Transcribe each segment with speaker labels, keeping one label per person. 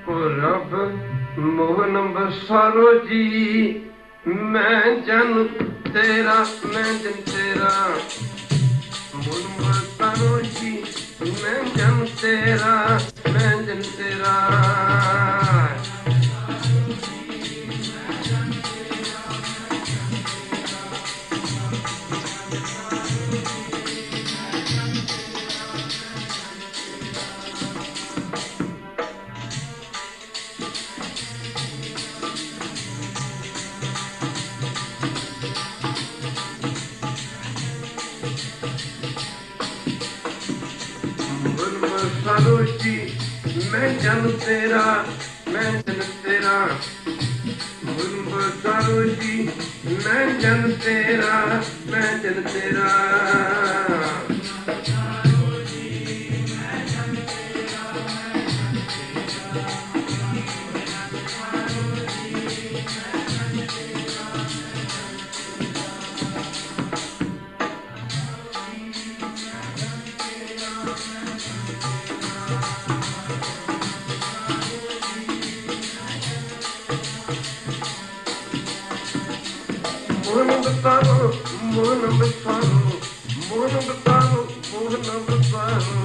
Speaker 1: रब मोहन बसारो जी, मैं जन तेरा, मैं जन तेरा। मोहन बसारो जी, मैं जन तेरा, मैं जन तेरा। बसारो जी, मैं जन तेरा, मैं जन तेरा। बसारो जी, मैं जन तेरा, मैं जन तेरा। मोहन बसारो, मोहन बसारो, मोहन बसारो, मोहन बसारो।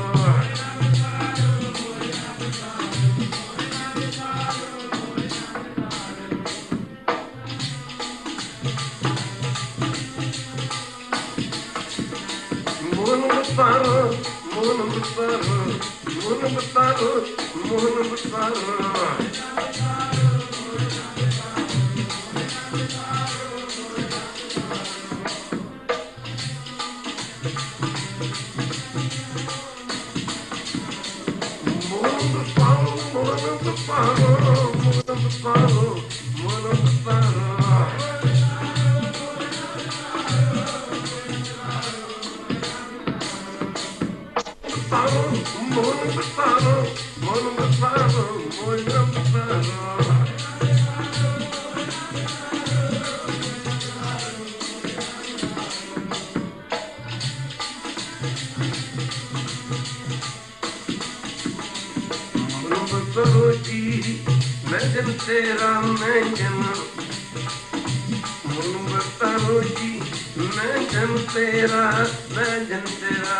Speaker 1: मोहन बसारो, मोहन बसारो, मोहन बसारो, मोहन बसारो। मैं जन तेरा, मैं जन। मोहन बसारो जी, मैं जन तेरा, मैं जन तेरा।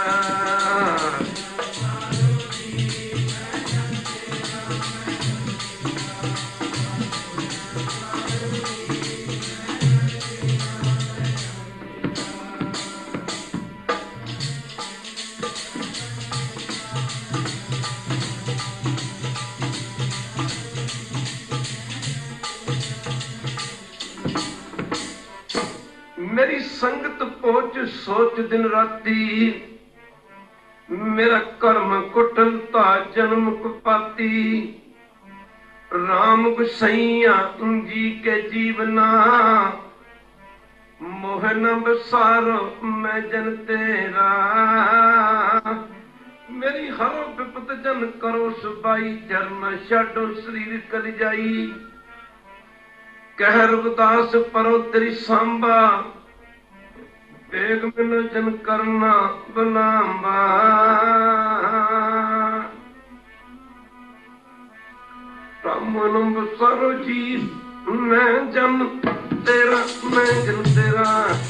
Speaker 1: मेरी संगत पहुंच सोच दिन राती, मेरा कर्म कुटलता जन्म कुपाती। राम गुसैया जी के जीवना, मोहन बसारो मैं जन तेरा। मेरी हरो विपत जन करो सुबाई, जरना छाडो शरीर कल जाई। कहर उदास परो तेरी सांबा, बेग मिलो जन करना बुलावा। मोहन बसारो जी, मैं जन तेरा, मैं जन तेरा।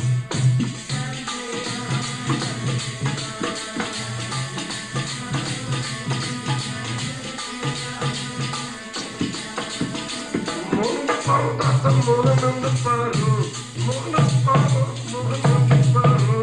Speaker 1: मोहन बसारो दाता, मोहन बसारो, मोहन बसारो, मोहन बसारो।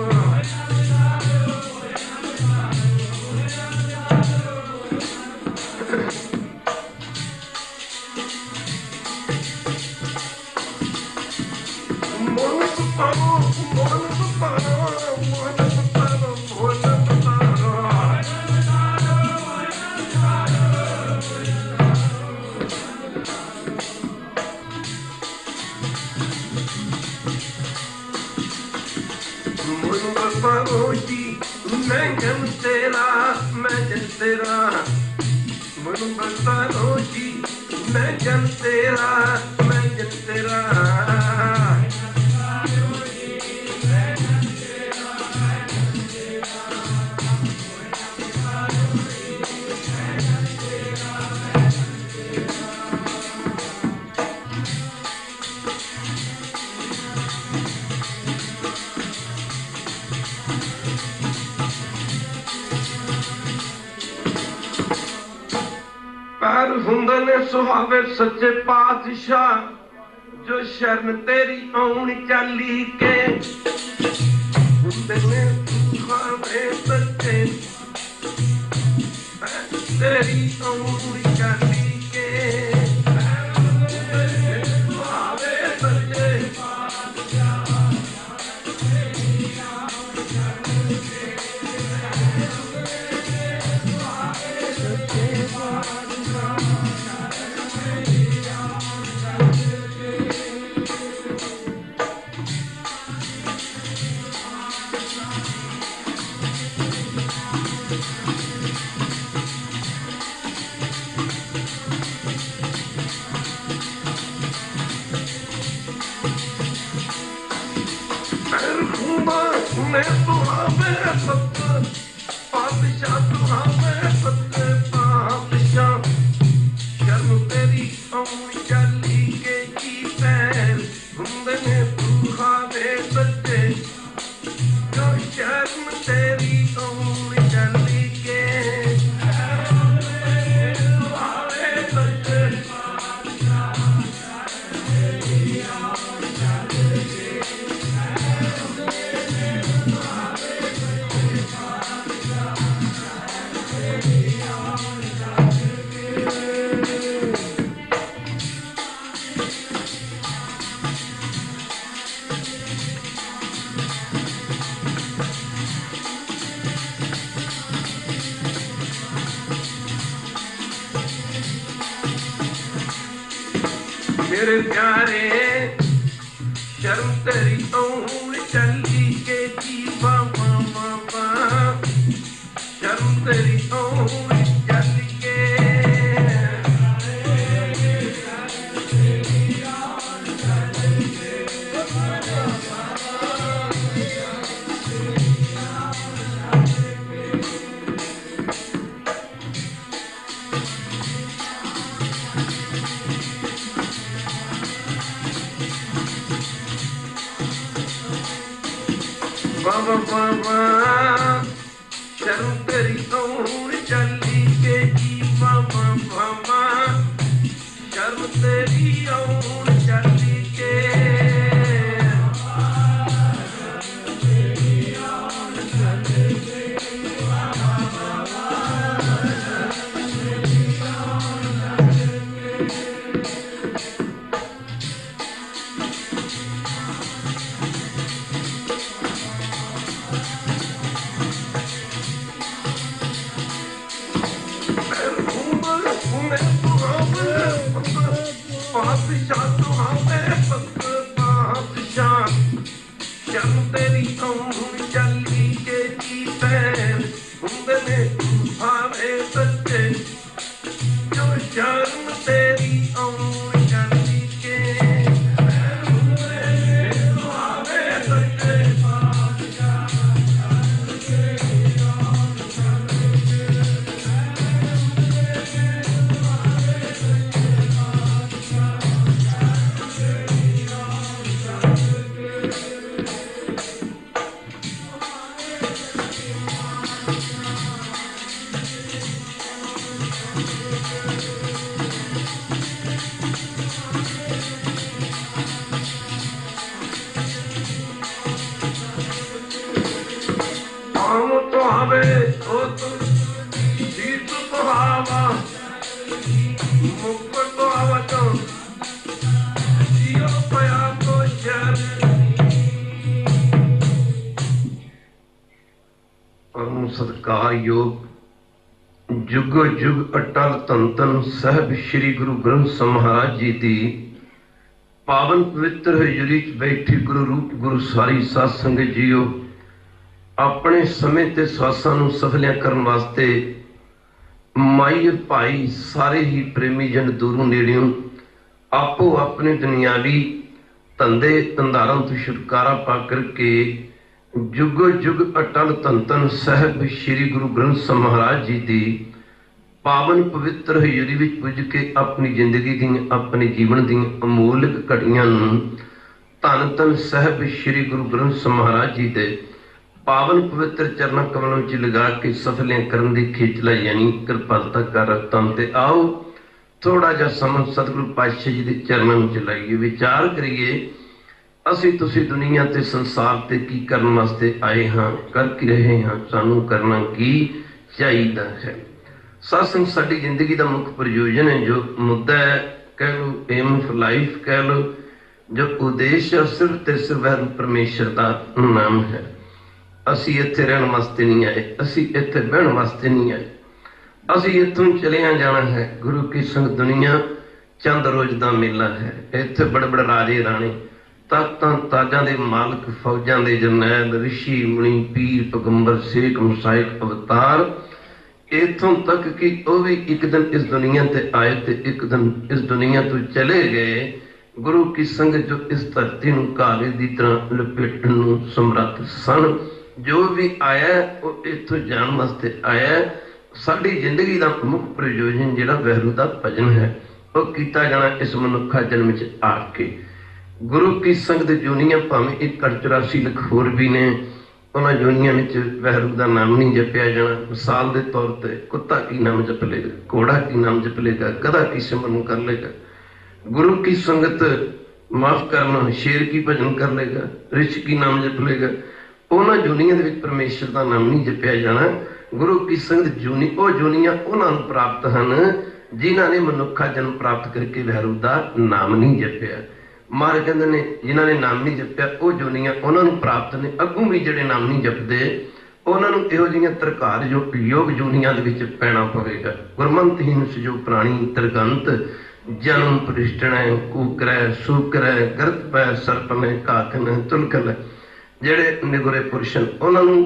Speaker 1: बसारो जी, मैं जन तेरा, मैं जन तेरा। मोहन बसारो जी, मैं जन तेरा, मैं जन तेरा। ਪਰ ਹੁੰਦੇ ਨੇ ਸੁਹਾਵੇ ਸੱਚੇ ਪਾਤਸ਼ਾਹ, ਜੋ ਸ਼ਰਨ ਤੇਰੀ ਆਉਣ ਚਾਲੀ ਕੇ। ਹੁੰਦੇ ਨੇ ਸੁਹਾਵੇ ਸੱਚੇ ਤੇਰੀ ਆਉਣ ਚਾਲੀ ਕੇ। ਸੁਹਾਵੇ ਸੱਚੇ मैं सुहावे सत पातशाह, सुहावे सत पातशाह, शर्म तेरी आउण चाली के जी पैर। हुंदे ने सुहावे सच्चे, जो शर्म तेरी आउण चाली के। सुहावे सच्चे मेरे प्यारे, शर्म तेरी आउण चाली के जीवा बाबा, शर्म तेरी आउण चाली के। बाबा बाबा, शर्म तेरी आउण चाली के जी बाबा बाबा, शर्म तेरी आउण चाली के। पातशाह सुहावे सत पातशाह, शर्म तेरी आउण चाली के जी पैर। हुंदे ने सुहावे सच्चे, जो शर्म तेरी आउण चाली के। सुहावे सच्चे आम तो आवे ओ तो जीत तो आवा, मुख तो आवा तो जियो पया तो शर। परम सत्कार योग जुगो जुग अटल धन धन साहिब श्री गुरु ग्रंथ ਸਾਹਿਬ महाराज जी दी पावन पवित्र हजूरी च बैठी गुरु रूप गुरु सारी साध संगत जीओ। अपने समय ते स्वासां नूं सफलियां करन वास्ते माई भाई सारे ही प्रेमी जन दूरों नेड़ियों आपो अपने दुनियावी धंधे धंधारां तो छुटकारा पा करके जुगो जुग अटल धन धन साहिब श्री गुरु ग्रंथ ਸਾਹਿਬ महाराज जी दी पावन पवित्र हजूरी विच पुज के अपनी जिंदगी दी अपने जीवन दी अमोलक घड़ियां नूं धन धन साहिब श्री गुरु ग्रंथ ਸਾਹਿਬ महाराज जी दे पावन पवित्र चरणा कमलों च लगा के सफलियां करन दी खिचला यानी कृपालता कर तन ते आओ थोड़ा जा समा सतगुरु पातशाह जी के चरणों में लाइए, विचार करिए असी तुसी दुनिया ते संसार ते की करने वास्ते आए हाँ, कर की रहे हाँ, सानू करना की चाहिए है। सत्संग साडी जिंदगी का मुख्य प्रयोजन है, जो मुद्दा है कह लो, एम ऑफ लाइफ कह लो, जो उद्देश्य सिर्फ ते सिर्फ वैरू परमेश्वर का नाम है। असी इत्थे रहने वास्ते नहीं आए, असी इत्थे बहन वास्ते नहीं आए, असी इत्थों चलिया जाना है। गुरु की संग दुनिया चंद रोज का मेला है। इत्थे बड़े बड़े राजे राणे, ताकतां ताजां दे मालक, फौजां दे जरनैल, ऋषि मुनि, पीर पैगंबर, शेख मुसाइक अवतार, इत्थों तक कि वह भी एक दिन इस दुनिया ते आए ते एक दिन इस दुनिया तो चले गए। गुरु की संगत जो इस धरती नूं घारे की तरह लपेटण नूं समर्थ सन। जो भी आया वो इत्थों जाण वास्ते आया। साडी जिंदगी का मुख्य प्रयोजन जिहड़ा वैरू का भजन है वो किया जाना इस मनुखा जन्म च आके। गुरु की संगत जोनियां भावें 1.84 लाख होर भी ने, उन्होंने जोनियां में वैरू का नाम नहीं जपिया जाना। मिसाल के तौर पर कुत्ता की नाम जप लेगा, घोड़ा की नाम जप लेगा, गधा की सिमरन कर लेगा। गुरु की संगत माफ करना, शेर की भजन कर लेगा, रिछ की नाम जप लेगा। उन्होंने जोनियां के परमेश्वर का नाम नहीं जपिया जाना। गुरु की संगत जोनी वो जोनियां उन्होंने प्राप्त हैं जिन्हों ने मनुखा जन्म प्राप्त करके वैरू का नाम नहीं जपिया। मारे कहते ने जिन्होंने नाम नहीं जपिया वो जोनियां उन्होंने प्राप्त ने। अगों भी जोड़े नाम नहीं जपते उन्होंने इहो जिहियां तरकार जो योग जोनियां दे विच पैना पवेगा। गुरमंतहीन सजो प्राणी तरगंत, जन्म परिष्टण कूकर सूकर गरत पै सरपन काकन तुलकल। जेड़े निगुरे पुरुष उन्होंने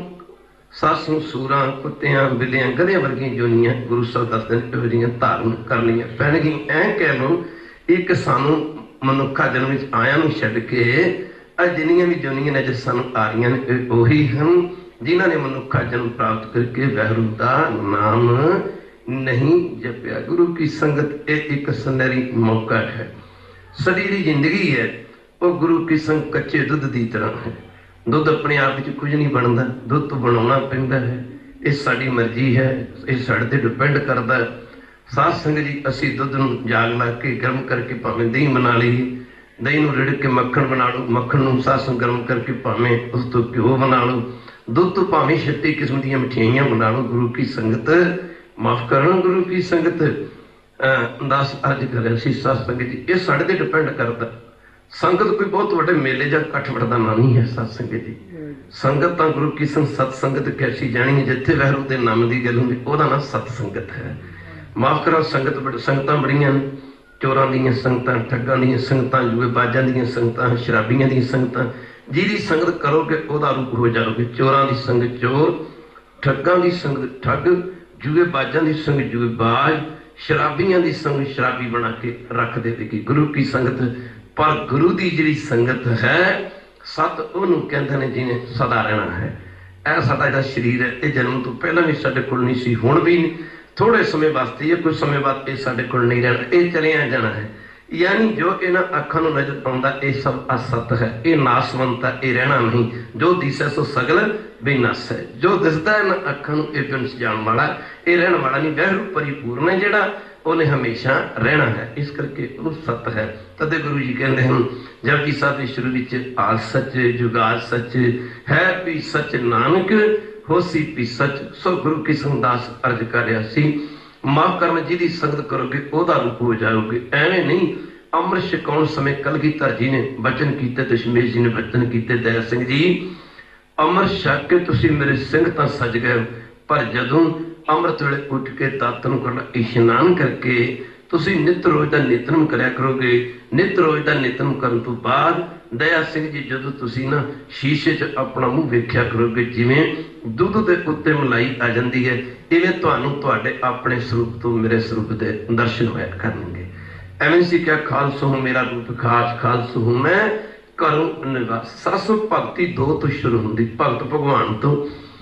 Speaker 1: सासू सूर कुत्तियां बिल्लियां गधे वर्गियां जोनियां गुरु साहब दसदे ने इहो जिहियां धारण करनियां पैणगियां। ऐ कह लो एक सानू मनुखा जन्म आया नूं छड्ड के जिन्नियां भी जोनियां ने सानू आ रही ने उही हैं जिन्हां ने मनुखा जन्म प्राप्त करके वैरू का नाम नहीं जपिया। गुरु की संगत एक सुनहरी मौका है। सरीरी जिंदगी है वो गुरु की संग कच्चे दुध की तरह है। दुध अपने आप में कुछ नहीं बनता, दुध तो बनाना पैंदा है। ये साड़ी मर्जी है, ये साढ़े ते डिपेंड करता है। साध संगत जी असी दुध नूं जाग ला के गर्म करके भावें दही बना लीए, दही नूं रिड़ के मक्खण बना लो, मक्खण नूं साध संग गर्म करके भावें उस तो घ्यो बना लो, दुध तो भावें 36 किस्म दी मिठाइयां बना लो। गुरु की संगत माफ करना, गुरु की संगत दस अर्ज करे साध संगत जी ये साढ़े ते डिपेंड करता। संगत कोई बहुत बड़े मेले या कठवट का नाम नहीं है। सत संगत जी संगत तो गुरु की संग सत संगत कैसी जानी है जिथे वैरू के नाम की गल होंगी वह नाम सत संगत है। माफ करो संगत संगत बड़ियां चोरां दी संगत, ठगां दी संगत, जुए बाजां दी संगत, शराबियां दी संगत। जिहदी संगत करोगे वह रूप हो जाओगे। चोरां दी संगत चोर, ठगां दी संगत ठग, जुए बाजां दी संगत जुएबाज, शराबियां दी संगत शराबी बना के रख देगी। गुरु की संगत पर गुरु की जिहड़ी संगत है सत उहनूं कहंदे ने जिन्हें सदा रहना है। यह साडा जिहड़ा शरीर है ये जन्म तो पहला भी साडे कोल नहीं सी, हुण भी थोड़े समय वास्ते या कुछ समय बाद ये साडे कोल नहीं रहना, ये चलिया जाना है। यानी जो इन्हां अखां नूं नजर आउंदा ये सब असत है, ये नासवंत है, ये रहना नहीं। जो दिसै सो सगल विनाश है। जो दिसदा इन्हां अखां नूं ये बिनस जाण वाला ये रहण वाला नहीं। वैरू परिपूर्ण है जिहड़ा उन्हें हमेशा रहना है। इस करके वो सत है। तदे गुरु जी कहते हैं जपजी साहब के शुरू में आद सच जुगाद सच है भी सच नानक होसी भी सच। सो गुरु की संगदास अर्ज कर रहा सी माफ करना जिहदी संगत करोगे ओहदा रूप हो जाओगे। एवें नहीं अमृत छकाउण समय कलगीधर जी ने बचन किए, दशमेश जी ने बचन किए, दया सिंह जी अमृत छक के तुसीं मेरे सिंह तां सज गए, पर जदों अमृत वेले उठ के दातन करना इशनान करके तुसीं नित रोज का नितनम करया करोगे। नित रोज का नितनम करन तो बाद दया सिंह जी जदों तुसीं ना शीशे च अपना मुंह वेख्या करोगे जिवें दुध दे उत्ते मलाई आ जाती है, इवें तुहानूं तुहाडे अपने स्वरूप तो मेरे स्वरूप के दर्शन होया करनगे। एवें सी क्या खालसो हूं मेरा रूप खास, खालसो हूं मैं करूं निवास। सासो भगती दो तो शुरू होंदी, भगत भगवान तो,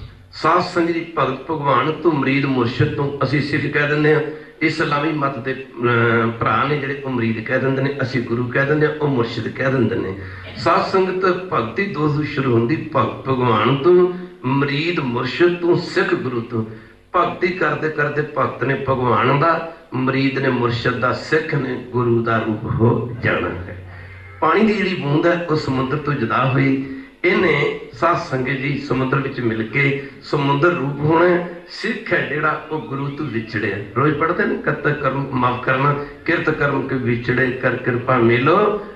Speaker 1: साध संगत जी भगत भगवान तो, मरीद मुरशद तो। असीं सिख कह दिंदे हां, इस्लामी मत के भरा ने जिहड़े मरीद कह दिंदे ने, असीं गुरु कह दिंदे हां, ओह मुरशद कह दिंदे ने। साध संगत भगती दो तो शुरू होंदी, भगत भगवान तो, मरीद मुरशद तो, सिख गुरु तो। भगती करते करते भगत ने भगवान का मुरीद ने मुर्शद दा, सिख ने गुरु दा रूप हो जाना है। पानी की जिहड़ी बूंद है वो समुद्र तो जुदा हुई, इन्हें साध संगत जी समुद्र विच मिल के समुद्र रूप होना है। सिख है जिहड़ा वो गुरु तो विछड़े। रोज पढ़ते हैं करत कर्म माफ करना, किरत कर्म के विछड़े कर कृपा मिलो,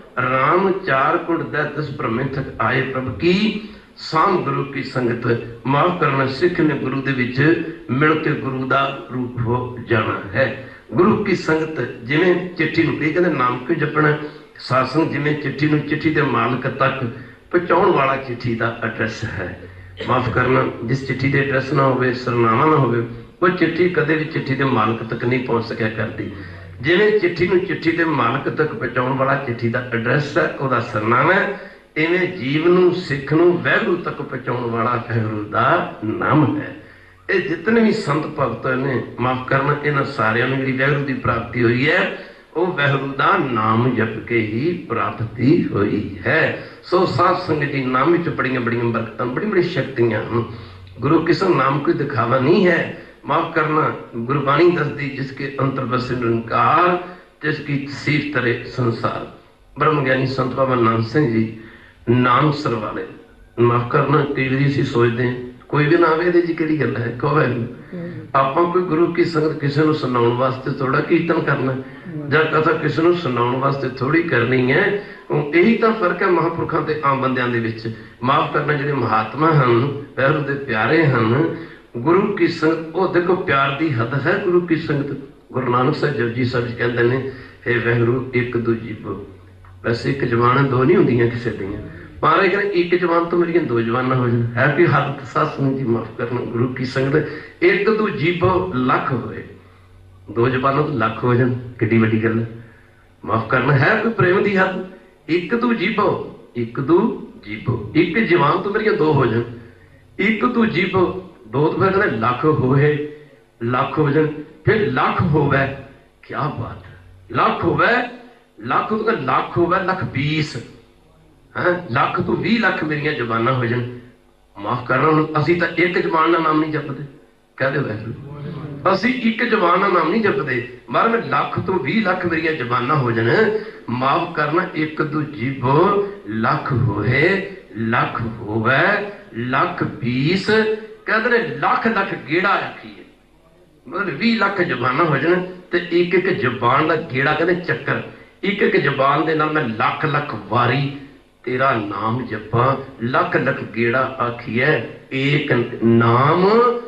Speaker 1: राम चार कुंड दस भ्रमे थक आए प्रभु की, साम गुरु की संगत माफ करना। सिख ने गुरु दे विच मिल के गुरु दा रूप हो जाना है। गुरु की संगत जिवें चिट्ठी नूं कहंदे नाम क्यों जपना, सासंग जिवें चिट्ठी नूं चिट्ठी दे मालक तक पहुंचाउण वाला चिट्ठी दा एड्रैस है। माफ करना, जिस चिट्ठी दे एड्रैस ना होवे, सरनामा ना होवे, वो चिट्ठी कदे भी चिट्ठी दे मालक तक नहीं पहुंच सकिया करती। जिवें चिट्ठी नूं चिट्ठी दे मालक तक पहुंचाउण वाला चिट्ठी दा एड्रैस है, उहदा सरनामा है, इवें जीव नूं सिख नूं वैगुरू तक पहुंचाउण वाला वैगुरू दा नाम है। ये जितने भी संत भगत ने माफ करना, इन्हां सारियां नूं जिहड़ी वैगुरू दी प्राप्ति हुई है वो वैगुरू दा नाम जप के ही प्राप्ति हुई है। सो साध संगत जी नाम विच बड़ियां बड़ियां बरकतां, बड़ी बड़ी शक्तियां हैं। गुरु किसी नाम कोई दिखावा नहीं है। माफ करना, गुरबाणी दसदी जिसके अंतर बसे निरंकार, जिसकी तसीर तरे संसार। ब्रह्म ज्ञानी संत बाबा नानक सिंह जी नाम सर वाले। माफ करना, कई बार असीं सोचते हैं कोई भी ना आवे इहदे च किहड़ी गल है, कहो है आपां कोई गुरु की संगत किसी नूं सुनाउण वास्ते थोड़ा कीर्तन करना जां कथा किसी नूं सुनाउण वास्ते थोड़ी करनी है। यही तो फर्क है महापुरखों ते आम बंदियां दे विच। माफ करना, जिहड़े महात्मा हन वैगुरू दे प्यारे हन, गुरु की संगत वो देखो प्यार दी हद है। गुरु की संगत गुरु नानक साहब जपजी साहब जी कहंदे ने, हे वैगुरू एक दूजी बो। वैसे एक जबान दो नहीं होंदियां किसी दियां, महाराज कहते एक जबान तो मेरिया दो जबाना हो जाए है कोई हद। साध संगत जी माफ करना, गुरु की संगत एक दू जीभो लख होए, दो जबाना तो लख हो जाए किड्डी वड्डी गल है। माफ करना, है कोई प्रेम की हद। एक दू जीभो, एक दू जीभो, एक जबान तो मेरिया दो हो जाए, एक दू जीभो दो तो फिर कहते लख होए, लख हो जाए, फिर लख होवे। क्या बात है, लख होवे, लख तो लख होवे, लख 20 है, लख तो 20 लख मेरिया जबाना हो जाए। माफ करना, असी तो एक जबान का नाम नहीं जपते, कहते वैसे असी एक जबान का नाम नहीं जपते, मगर लख तो 20 लख मेरिया जबाना हो जाए। माफ करना, एक दू जीभो लख होए, लख होवे, लख 20 कहते लख लख गेड़ा आखिए, मतलब 20 लख जबाना हो जाए तो एक एक जबान का गेड़ा कहते चक्कर। एक एक जबान के नाल मैं लख लख वारी तेरा नाम जपा, लख लख गेड़ा आखिए, एक नाम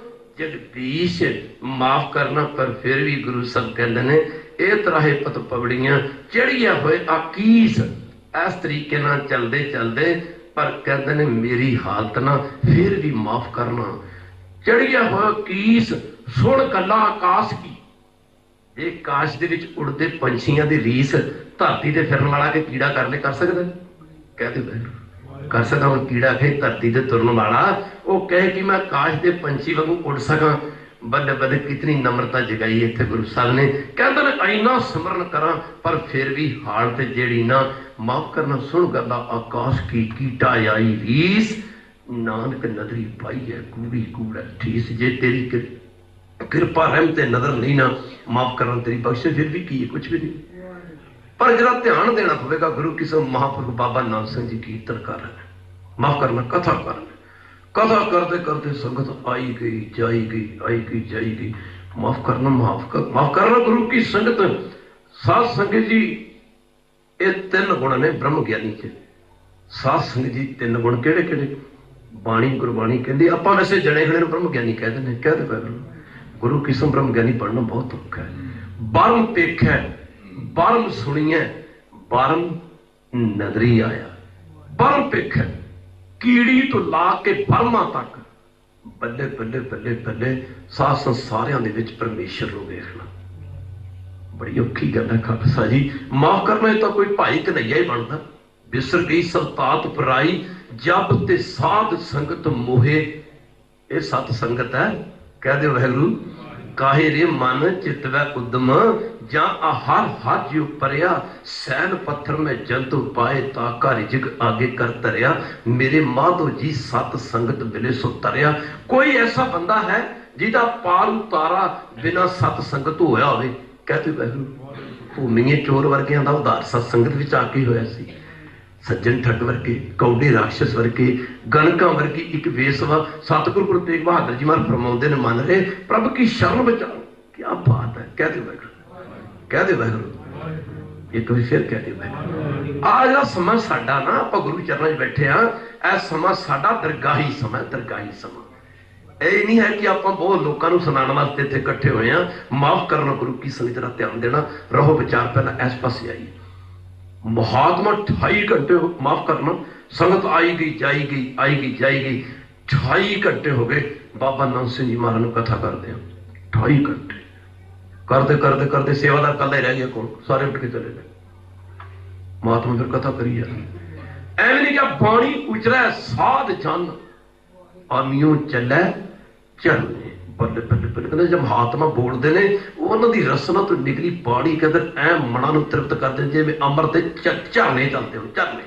Speaker 1: जगदीश। माफ करना, पर फिर भी गुरु साहब कहते हैं ए तराहे पत पवड़ियां चढ़िया हुए आकीस। इस तरीके नाल चलते चलते पर कहते हैं मेरी हालत ना फिर भी माफ करना। चढ़िया हुआ कीस सुन गल्ला आकाश की, एक काश दे विच उड़दे पंछियां दी रीस धरती ते फिरन वाला के कीड़ा कर ले, कर सकदा? कहते कर सका। हम कीड़ा कहे धरती ते तुरन वाला, वो कहे कि मैं काश दे पंछी वांगू उड़ सका। बल्ले बल्ले कितनी नम्रता जगाई इत्थे गुरु साहब ने। कहते ने इन्ना सिमरन करा पर फिर भी हालत जेड़ी ना, माफ करना, सुन गल्ला आकाश की कीटा आई रीस, नानक नदरी पाई है कूड़ी कूड़ा ठीस। जे तेरी कृपा रहमत नजर नहीं ना, माफ करना तेरी बख्श फिर भी की है, कुछ भी नहीं। पर जरा ध्यान देना पवेगा, गुरु किसी महापुरुष बाबा नानक सिंह जी कीर्तन कर रहे हैं, माफ करना कथा कर रहे हैं, कथा करते करते संगत आई गई जाई गई, आई गई जाई गई। माफ करना, माफ करना, गुरु की संगत साध संगत जी ये 3 गुण ने ब्रह्म ज्ञानी च। साध संगत जी 3 गुण केड़े केड़े? बाणी गुरबाणी कहती, आप वैसे जने खड़े ब्रह्म ज्ञानी कहते हैं, कहते पै गुरु किस्म ब्रह्म ज्ञानी पढ़ना बहुत औखा है। बारम पेखै बारम सुनिए, बारम नदरी आया। बारम पेखै कीड़ी तो ला के बर्मा तक, बल्ले बल्ले बल्ले बल्ले साथ सारियां दे विच परमेश्वर नूं वेखना बड़ी औखी गल है। खालसा जी माफ करना, तो कोई भाई कन्हैया ही बनता। बिसर गई सरतात पराई, जब ते साध संगत मोहे। ये सत संगत है, कह दे वाहिगुरू। काहे रे मन चितवै उद्दम, जा हर हर जीव परया, सैन पत्थर में जंतु पाए, ताका रिजक आगे कर तरया। मेरे माधो जी सत संगत मिले सो तरया। कोई ऐसा बंदा है जिदा पार उतारा बिना सत संगत होया होवे? कहते वाहिगुरू। भूमिए चोर वर्गियां दा उधार सत्संगत विच आके होया सी। सज्जन ठग वर्गे, कौडे राक्षस वर्गे, गणका वर्गी एक वेसवा सतगुरु गुरु तेग बहादुर जी महाराज फरमाउंदे ने, मन रहे प्रभु की शरण बचाओ। क्या बात है, कहते वाहिगुरू, कहते वाहिगुरू। एक बार फिर कहते वाहिगुरू। आ जिहड़ा समा साडा ना, आपां गुरु चरणों च बैठे हाँ, ऐ समा साडा दरगाही समा, दरगाही समा। ਇਹ नहीं है कि आप बहुत लोगों को सुनाने वास्ते इत्थे इकट्ठे हुए हैं। माफ करना गुरु की संगत का ध्यान देना। रहो विचार पहला इस पासे आई। महात्मा 28 घंटे माफ करना संगत आई गई जाई गई, आई गई जाई गई। 28 घंटे हो गए बाबा नंद सिंह जी महाराज कथा करते हैं। 28 घंटे करते करते करते सेवादार कल ही रह गया, कौन सारे उठ के चले गए। महात्मा फिर कथा करी जा एवं नहीं क्या बाणी उचरा साध जन आमियों चलै चलने। बल्ले बल्ले बल्ले कहते जब महात्मा बोलते ने उन्होंने रसना तो निकली बाणी कहते ऐ मना तृप्त कर दे जिवें अमृत झरने चलते हो, झरने।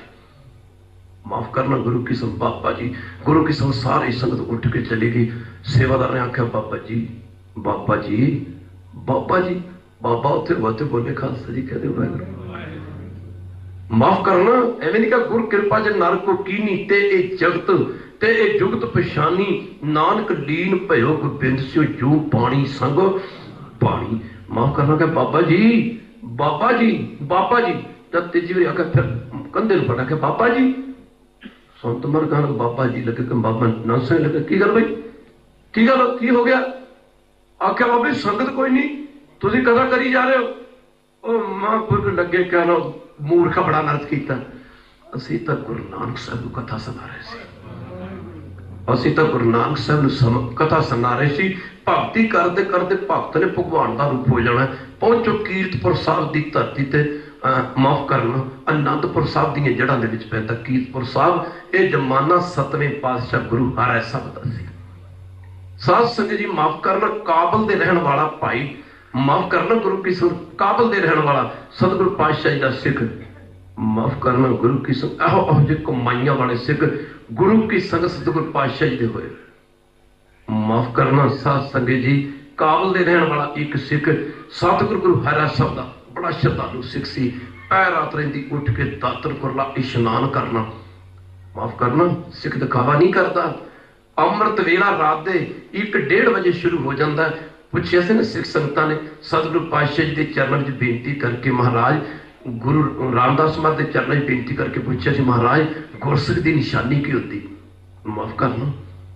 Speaker 1: माफ करना गुरु की संग बाबा जी, गुरु की संग सारी संगत उठ के चली गई। सेवादार ने आख्या बाबा जी, बाबा जी, बाबा जी। बाबा उत्थे वते बोले खालसा जी कहते वाहिगुरू माफ करना एवं नहीं कहा गुरु कृपा ज नर को कीनी ते ए जगत ते ए जुगत पछानी नानक लीन भयो गोबिंद सिओ जो पानी संग पानी। माफ करना कहा बाबा जी, बाबा जी, बाबा जी। जब तीजी बार आकर फिर कंधे में पड़ा के बाबा जी संत मर कहना बाबा जी लगे कि बाबा नंद सिंह लगे की गल भाई की गल की हो गया। आख्या बाबा संगत कोई नहीं तुम कथा करी जा रहे हो। महापुरख लगे कहना मूर्ख बड़ा नर्थ किया। असी तो गुरु नानक साहब कथा सुना रहे थे, असी तो गुरु नानक साहब कथा सुना रहे थे। भगती करते करते भगत ने भगवान का रूप हो जाना। पहुंचो कीरतपुर साहब की धरती ते माफ करना आनंदपुर साहब दी जड़ां दे विच पैंदा कीरतपुर साहब। यह जमाना 7वें पातशाह गुरु हरै साहब दा सी। साध संगत जी माफ करना काबल दे रहन वाला भाई, माफ करना गुरु की संग काबल दे रहन वाला सतगुरु पातशाह जी दा सिख। माफ करना गुरु की संग एहो जे कमाइयां वाले सिख गुरु की संग सतगुरु पातशाह जी दे होए। माफ करना साध संगत जी काबल दे रहन वाला एक सिख सतगुरु गुरु हरै साहब दा बड़ा श्रद्धालु सिख सी। पैर रात रहिंदी उठ के दातन कुरला इशनान करना। माफ करना सिख दिखावा नहीं करता। अमृत वेला रात दे 1-1:30 बजे शुरू हो जाता है। पूछिया से सिख संगतां ने सतगुरु पातशाह जी के चरणों में बेनती करके महाराज गुरु रामदास महाराज के चरणों में बेनती करके पूछा सी महाराज गुरसिख की निशानी की होती। माफ करना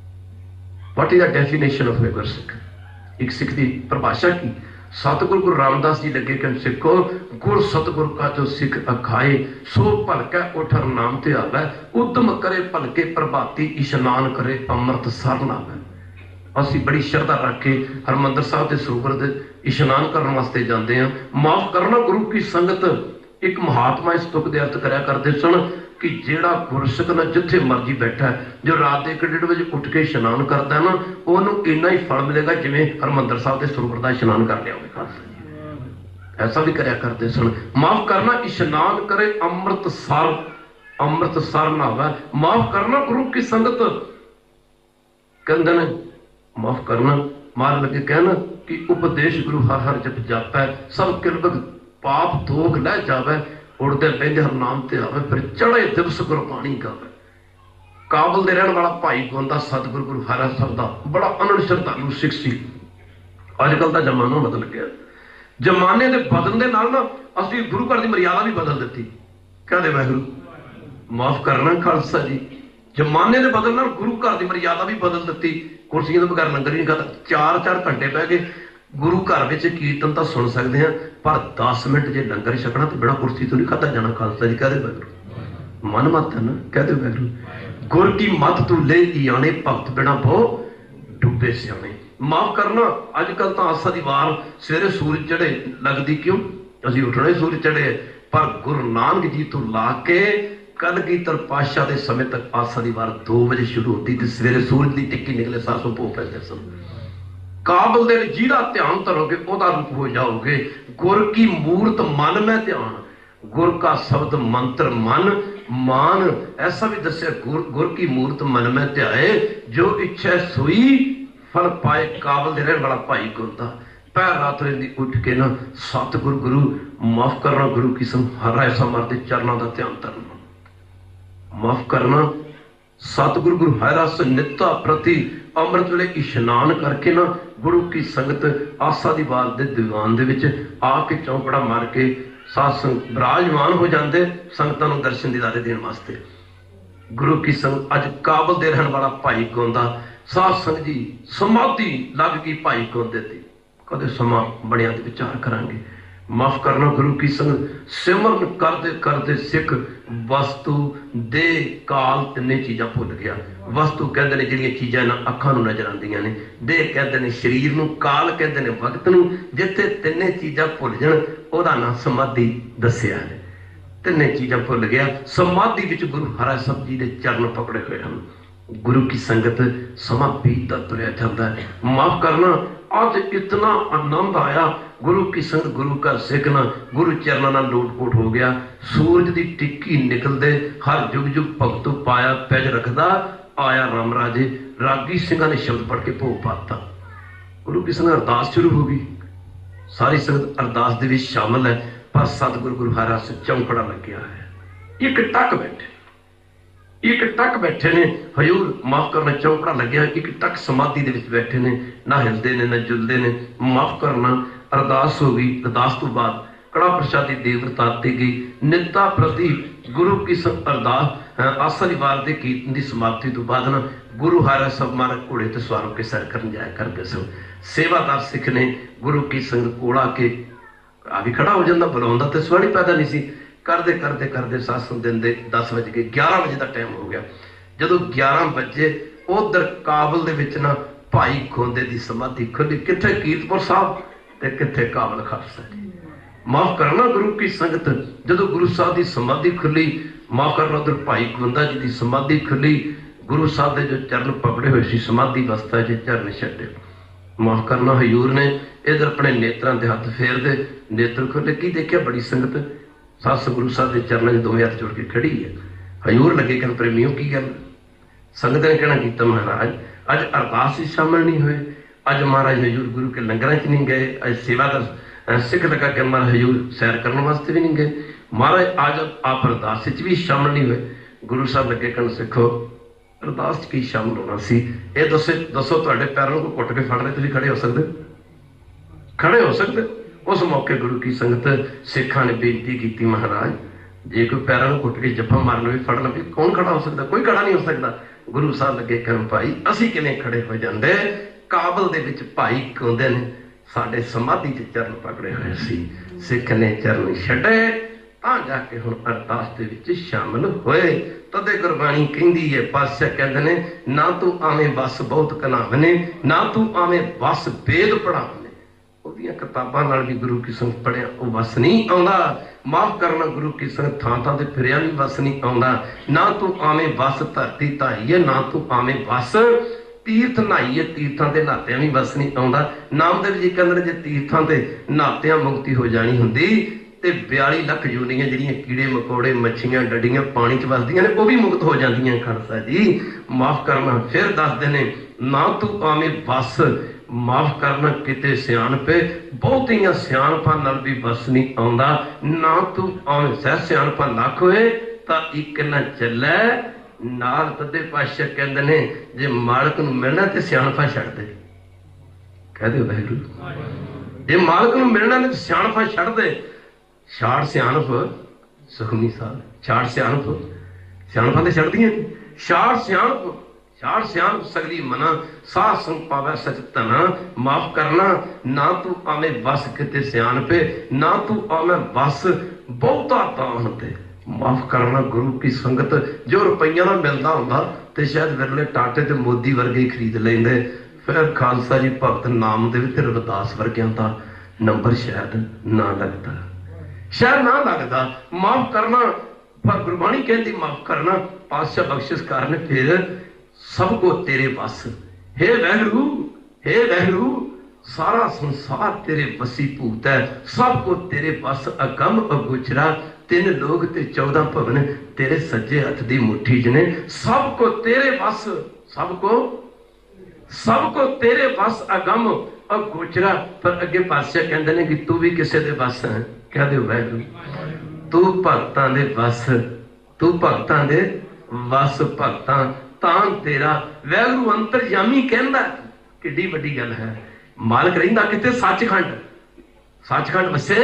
Speaker 1: what is the definition of a Gursikh. एक सिख की परिभाषा की सतगुरु गुरु रामदास जी लगे कि सिखो गुर सतगुरु का जो सिख अखाए सो भलकै उठर नाम ते आवे उद्यम करे भलके प्रभाती इशनान करे अमृत सर नावे। असी बड़ी श्रद्धा रख के हरमंदर साहब के सरोवर दे इशनान करने वास्ते जाते हैं। माफ करना गुरु की संगत एक महात्मा इस तुक दे अर्थ कराया करते सन कि जेड़ा गुरसिख ना जिथे मर्जी बैठा है जो रात के 1-1:30 बजे उठ के इशनान करता है ना उन्होंने इन्ना ही फल मिलेगा जिवें हरमंदर साहब के सरोवर का इशनान कर लिया होगा। ऐसा भी कराया करते सन। माफ करना इशनान करे अमृत सर नहावे। माफ करना गुरु की संगत कहते हैं। माफ करना मार लगे कहना कि उपदेश गुरु हर हर जप जापै सब किलबग पाप दोग लह जावे उड़ते बहते हर नाम ते आवे फिर चढ़े दिवस गुरबाणी गावे। काबल दे रहने वाला भाई गोंदा सतगुरु गुरु हरै साहब दा बड़ा अनड़ श्रद्धालु सिख सी। अजकल का जमाना बदल गया। जमाने के बदलने दे नाल ना असीं गुरु घर की मर्यादा भी बदल दी। कहते वाहिगुरू माफ करना खालसा जी जमाने के बदलने नाल गुरु घर की मर्यादा भी बदल दी। कुर्सियों के बगैर लंगर नहीं खाता। 4-4 घंटे बह के गुरु घर में कीर्तन तो सुन सकते हैं पर 10 मिनट जो लंगर छकना तो बिना कुर्सी तो नहीं खाता जाना। खालसा जी कहते वाहिगुरू मन मत है ना। कहते वाहिगुरू गुर की मत तू ले आने भगत बिना बहुत डूबे सियाने। माफ करना अजकल तो आसा की वार सवेरे सूरज चढ़े लगती क्यों असी उठना ही सूरज चढ़े पर गुरु नानक जी तो ला के कलगीधर पातशाह के समय तक आसा की वार 2 बजे शुरू होती थी। सवेरे सूरज की टिक्की निकले 700 भो पैंदे सन। काबल दे जिहदा ध्यान धरोगे ओदा रूप हो जाओगे। गुर की मूर्त मन में ध्यान गुर का शब्द मंत्र मन मान। ऐसा भी दसिया गुर की मूर्त मन में ध्याए जो इच्छा सोई फल पाए। काबल दे रहने वाला भाई गोंदा पैर रात रही उठ के ना सतगुरु गुरु माफ करना गुरु की हर ऐसा मरते चरणों का ध्यान करना, माफ करना सतगुरु गुरु हैरास नित्ता प्रति अमृत वेले इशनान करके ना गुरु की संगत आसा दी बात दे दीवान दे विच आके चौंकड़ा मार के साथ संग विराजमान हो जाते संगतां नूं दर्शन दीदारे देण वास्ते। गुरु की संग अज काबल दे रहन वाला भाई गोंदा साध संग जी समाधि लग गई भाई गोंदे दी, कदे समा बड़िया ते विचार करांगे। माफ करना गुरु की संग सिमरन करते करते सिख वस्तु दे काल तिन्ने चीज़ां भुल गया। वस्तु कहते हैं जिहड़ियां चीज़ां इन्हां अखां नूं नजर आंदियां ने, दे कहते हैं शरीर नूं, काल कहते हैं वक्त नूं। जिथे तिन्ने चीज़ां भुल जाण उहदा नाम समाधि दस्सिया है। तिन्ने चीज़ां भुल गया। समाधि विच गुरु हरासब जी दे चरण पकड़े हुए हैं। गुरु की संगत समा बीतदा तुरया जाता है। माफ करना आज इतना आनंद आया गुरु की संगत, गुरु का सिखना, गुरु चरणों ना लोटपोट हो गया। सूरज की टिक्की निकलते हर जुग जुग भगतों पाया पैज रखदा आया राम राजे। रागी सिंह ने शब्द पढ़ के भोग पाता। गुरु की संगत अरदास शुरू हो गई। सारी संगत अरदास दे विच शामिल है, पर सतगुरु गुरु हरास चौंकड़ा लग्या है। एक टक बैठे, एक टक बैठे ने हजूर माफ करना चौंकड़ा लग्या। एक टक समाधि दे विच बैठे ने, ना हिलते ने ना जुलते ने। माफ करना अरदास हो गई। अरदास तो बाद कड़ा प्रसादी देव वरताती गई। नित्ता प्रति गुरु की अरदास आसा दी वार दे कीर्तन की समाप्ति तो बाद ना गुरु हारा सब मारा घोड़े ते सवार के सैर करन जाया करते सन। सेवादार सिख ने गुरु की संग कोल आके आ भी खड़ा हो जाता, बुलाउंदा ते सवाल ही पैदा नहीं सी। करते करते करते सत्संग दिन दे 10 बज गए, 11 बजे का टाइम हो गया। जदों 11 बजे उधर काबल दे विच ना भाई गोंदे दी समाधि खुली। किथे कीरतपुर साहब ते किथे काबल खालसा जी। माफ करना गुरु की संगत जदों गुरु साहब की समाधि खुली, माफ करना उधर भाई गोंदा जी की समाधि खुली। गुरु साहब के जो चरण पकड़े हुए सी समाधि अवस्था च चरण छड्डे। माफ करना हजूर ने इधर अपने नेत्रां ते हथ फेरदे नेत्र खोले। की देखिया बड़ी संगत सस गुरु साहब के चरणों में दोवें हाथ जोड़ के खड़ी है। हजूर लगे कहन प्रेमियों की गल। संगत ने कहना कीता महाराज अज अरदास ही शामिल नहीं हुए, अज महाराज हजूर गुरु के लंगर च नहीं गए, अज सेवा का सिख लगा के महाराज हजूर सैर करने वास्ते भी नहीं गए, महाराज आज आप अरदास भी शामिल नहीं हुए। गुरु साहब लगे कहन सिखो अरदास की शामिल होना सी, ये दसो तुहाडे पैरों को कुट के फड़ रहे तुसीं खड़े हो सकते, खड़े हो सकते। उस मौके गुरु की संगत सिखा ने बेनती की महाराज जे कोई पैरों को कुट के जफा मारना भी फड़ लवे कौन खड़ा हो सकता, कोई खड़ा नहीं हो सकता। गुरु साहब लगे कहन भाई असीं किवें खड़े हो जांदे, काबल दे विच भाई गोंदे ने साडे समाधि च चरण पकड़े हुए सी। सिख ने चरण छड्डे तां जाके हुण अरदास दे विच शामिल होए। तदे गुरबाणी कहंदी है, पातशाह कहंदे ने ना तू आवें बस बहुत कनावने, ना तू आवें बस वेद पढ़ावने। ਉਹਦੀਆਂ किताबां नाल भी गुरु की संगत पढ़िया वो वस नहीं आउंदा। माफ करना गुरु की संगत थां थां ते फिरिया भी वस नहीं आउंदा। ना तू आवें बस धरती धाईए, ना तू आवें बस तीर्थ नहाईए, तीर्थां ते नहातियां भी वस नहीं आउंदा। नामदेव जी कहंदे जे तीर्थां ते नहातियां मुक्ति हो जानी हुंदी ते 42 लख योनियां जिहड़ियां कीड़े मकोड़े मच्छियां डडियां पानी च वसदियां ने वो भी मुक्त हो जांदियां। खालसा जी माफ करना फिर दसदे ने ना तू आवें बस, माफ करना किते सियाणपे बहुतियां सियाणपां नाल भी बस नहीं आउंदा। ना तू आवें सह सियाणपा लख होए तां इक ना चलै नाल। तदे पातशाह कहंदे ने जे मालक नूं मिलना ते सियाणपा छड्ड दे, कह दे वाहिगुरू जे मालक नूं मिलना ते सियाणपा छड्ड दे। छाड़ सियाणप सुखमी साहब छाड़ सियाणप सियाणपां ते छड्डदियां छाड़ सियाणप चार श्याम सगली मना साह संग पावे सच तना। माफ करना ना तू आवे बस किते सियान पे, ना तू आवे बस बहुता दान ते। माफ करना गुरु की संगत जो रुपया ना मिलता होंदा ते शायद विरले टाटे ते मोदी वर्गे खरीद लेंदे। फिर खालसा जी भगत नाम दे विच रविदास वर्गियां दा नंबर शायद ना लगता, शायद ना लगता। माफ करना पर गुरबाणी कहती माफ करना पातशाह बख्शिश करने फिर सबको तेरे बस। हे वैगुरु, हे वैगुरु सारा संसार तेरे बसी भूत है, सबको तेरे बस अगम अगोचरा। 3 लोग ते 14 भवन तेरे सज्जे हथ दी मुट्ठी च ने। सबको तेरे बस, सबको सब को तेरे बस अगम अगोचरा। पर अगे पातशाह कहते हैं कि तू भी किसी दे बस है। कह दो वाहिगुरू तू भगतां दे बस, तू भगतां दे बस, भगतां तां तेरा। वाहिगुरू अंतरयामी कहंदा किड्डी वड्डी गल है। मालक रहिंदा किते? सचखंड। सचखंड वसे,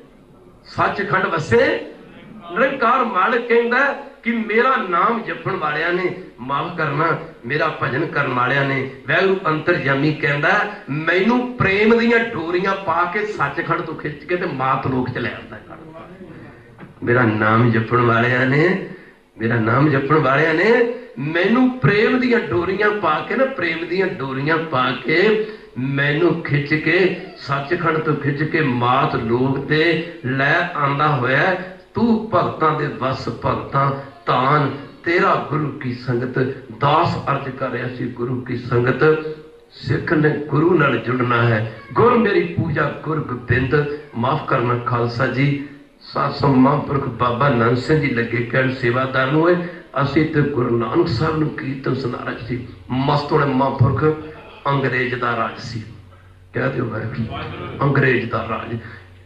Speaker 1: सचखंड वसे निरंकार। मालक कहंदा कि मेरा नाम जपण वालियां ने, माफ करना मेरा भजन करन वालियां ने, वाहिगुरू अंतरयामी कहंदा मैनू प्रेम दीयां डोरियां पा के सचखंड तो खिंच के ते मात लोक च लै आंदा। मेरा नाम जपण वालियां ने, मेरा नाम जपण वालियां ने मैनू प्रेम दीयां डोरियां पा के ना, प्रेम दीयां डोरियां पा के मैनू खिंच के सचखंड तो खिंच के मात लोक ते लै आंदा होया। तू भगतां दे बस, भगतां तान तेरा। गुरु की संगत दास अर्ज कर रहा सी, गुरु की संगत सिख ने गुरु नाल जुड़ना है। गुर मेरी पूजा गुर गोबिंद। माफ करना खालसा जी, सासो महापुरख बाबा नंद सिंह जी लगे कहण सेवादार नूं असीं ते गुरु नानक साहब नूं कीर्तन सुना रहे सी। मस्त होने महापुरख अंग्रेज दा राज सी। कह दिओ वाहिगुरू अंग्रेज दा राज।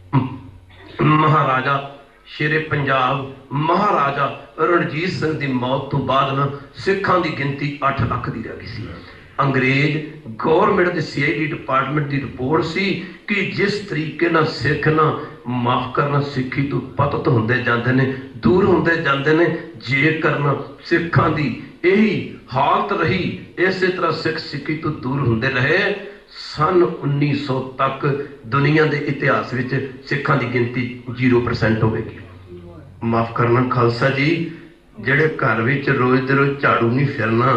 Speaker 1: महाराजा शेरे पंजाब महाराजा रणजीत सिंह की मौत तो बाद ना सिखां की गिनती 8 लाख की रह गई सी। अंग्रेज गौरमेंट के CID डिपार्टमेंट की रिपोर्ट सी कि जिस तरीके ना सिख ना माफ करना सिखी तो पतत होंदे जांदे ने, दूर होंदे जांदे ने, जेकर ना सिखां की यही हालत रही इस तरह सिख सिखी तो दूर होंदे रहे। सन 1900 तक दुनिया के इतिहास में सिखां की गिनती 0% होगी। माफ करना खालसा जी, जेड़े घर में रोज दे रोज झाड़ू नहीं फिरना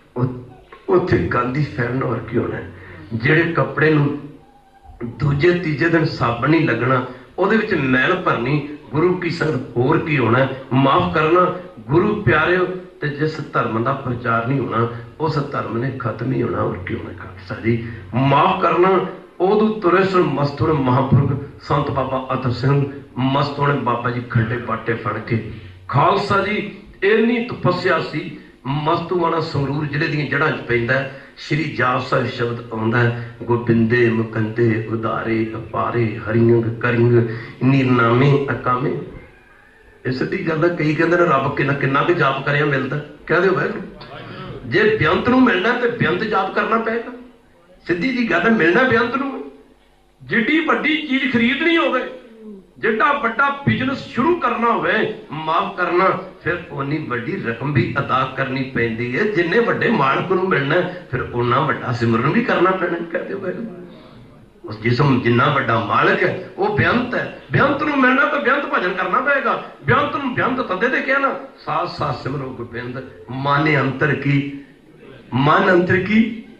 Speaker 1: उत्थे गंद ही फैलना और की होना है। जेड़े कपड़े नूं दूजे तीजे दिन साबण नहीं लगना उहदे विच मैल भरनी गुरु की संगत होर की होना है। माफ करना गुरु प्यारे ते जिस धर्म का प्रचार नहीं होना उस धर्म ने खत्म ही होना और क्यों होना। खालसा जी माफ करना उदू तुरे सन मस्त होने महापुरख संत बाबा अतर सिंह, मस्त होने बाबा जी खंडे बाटे फड़ के। खालसा जी इन्नी तपस्या सी। मस्तूआना संगरूर जिले दी जड़ां च पैंदा श्री जाप साहिब शब्द आउंदा है। गोबिंदे मुकंदे उदारे अपारे हरिंग करिंग नीरनामे अकामे। इस दी गल कई कहंदे ने रब किन्ना किन्ना भी जाप करिया मिलदा। कह दिओ वाहिगुरू जे बेअंत नूं मिलना ते बेअंत जाप करना पेगा। सीधी जी गल मिलना बेअंत नूं। जिड्डी वड्डी चीज खरीदनी होवे, जिड्डा वड्डा बिजनेस शुरू करना होवे, माफ करना फिर उन्नी वड्डी रकम भी अदा करनी पैंदी है। जिन्ने वड्डे मालक नूं मिलना फिर उन्ना वड्डा सिमरन भी करना पैना। कह दिओ वाहिगुरू उस जिसम जिन्ना वड्डा मालक है वो बेअंत है। बेअंत नूं मिलना तो बेअंत भजन करना पेगा। बेअंत नूं बेअंत तदे ते कहना साथ साथ सिमरो गोबिंद। माने अंतर की मन अंतर की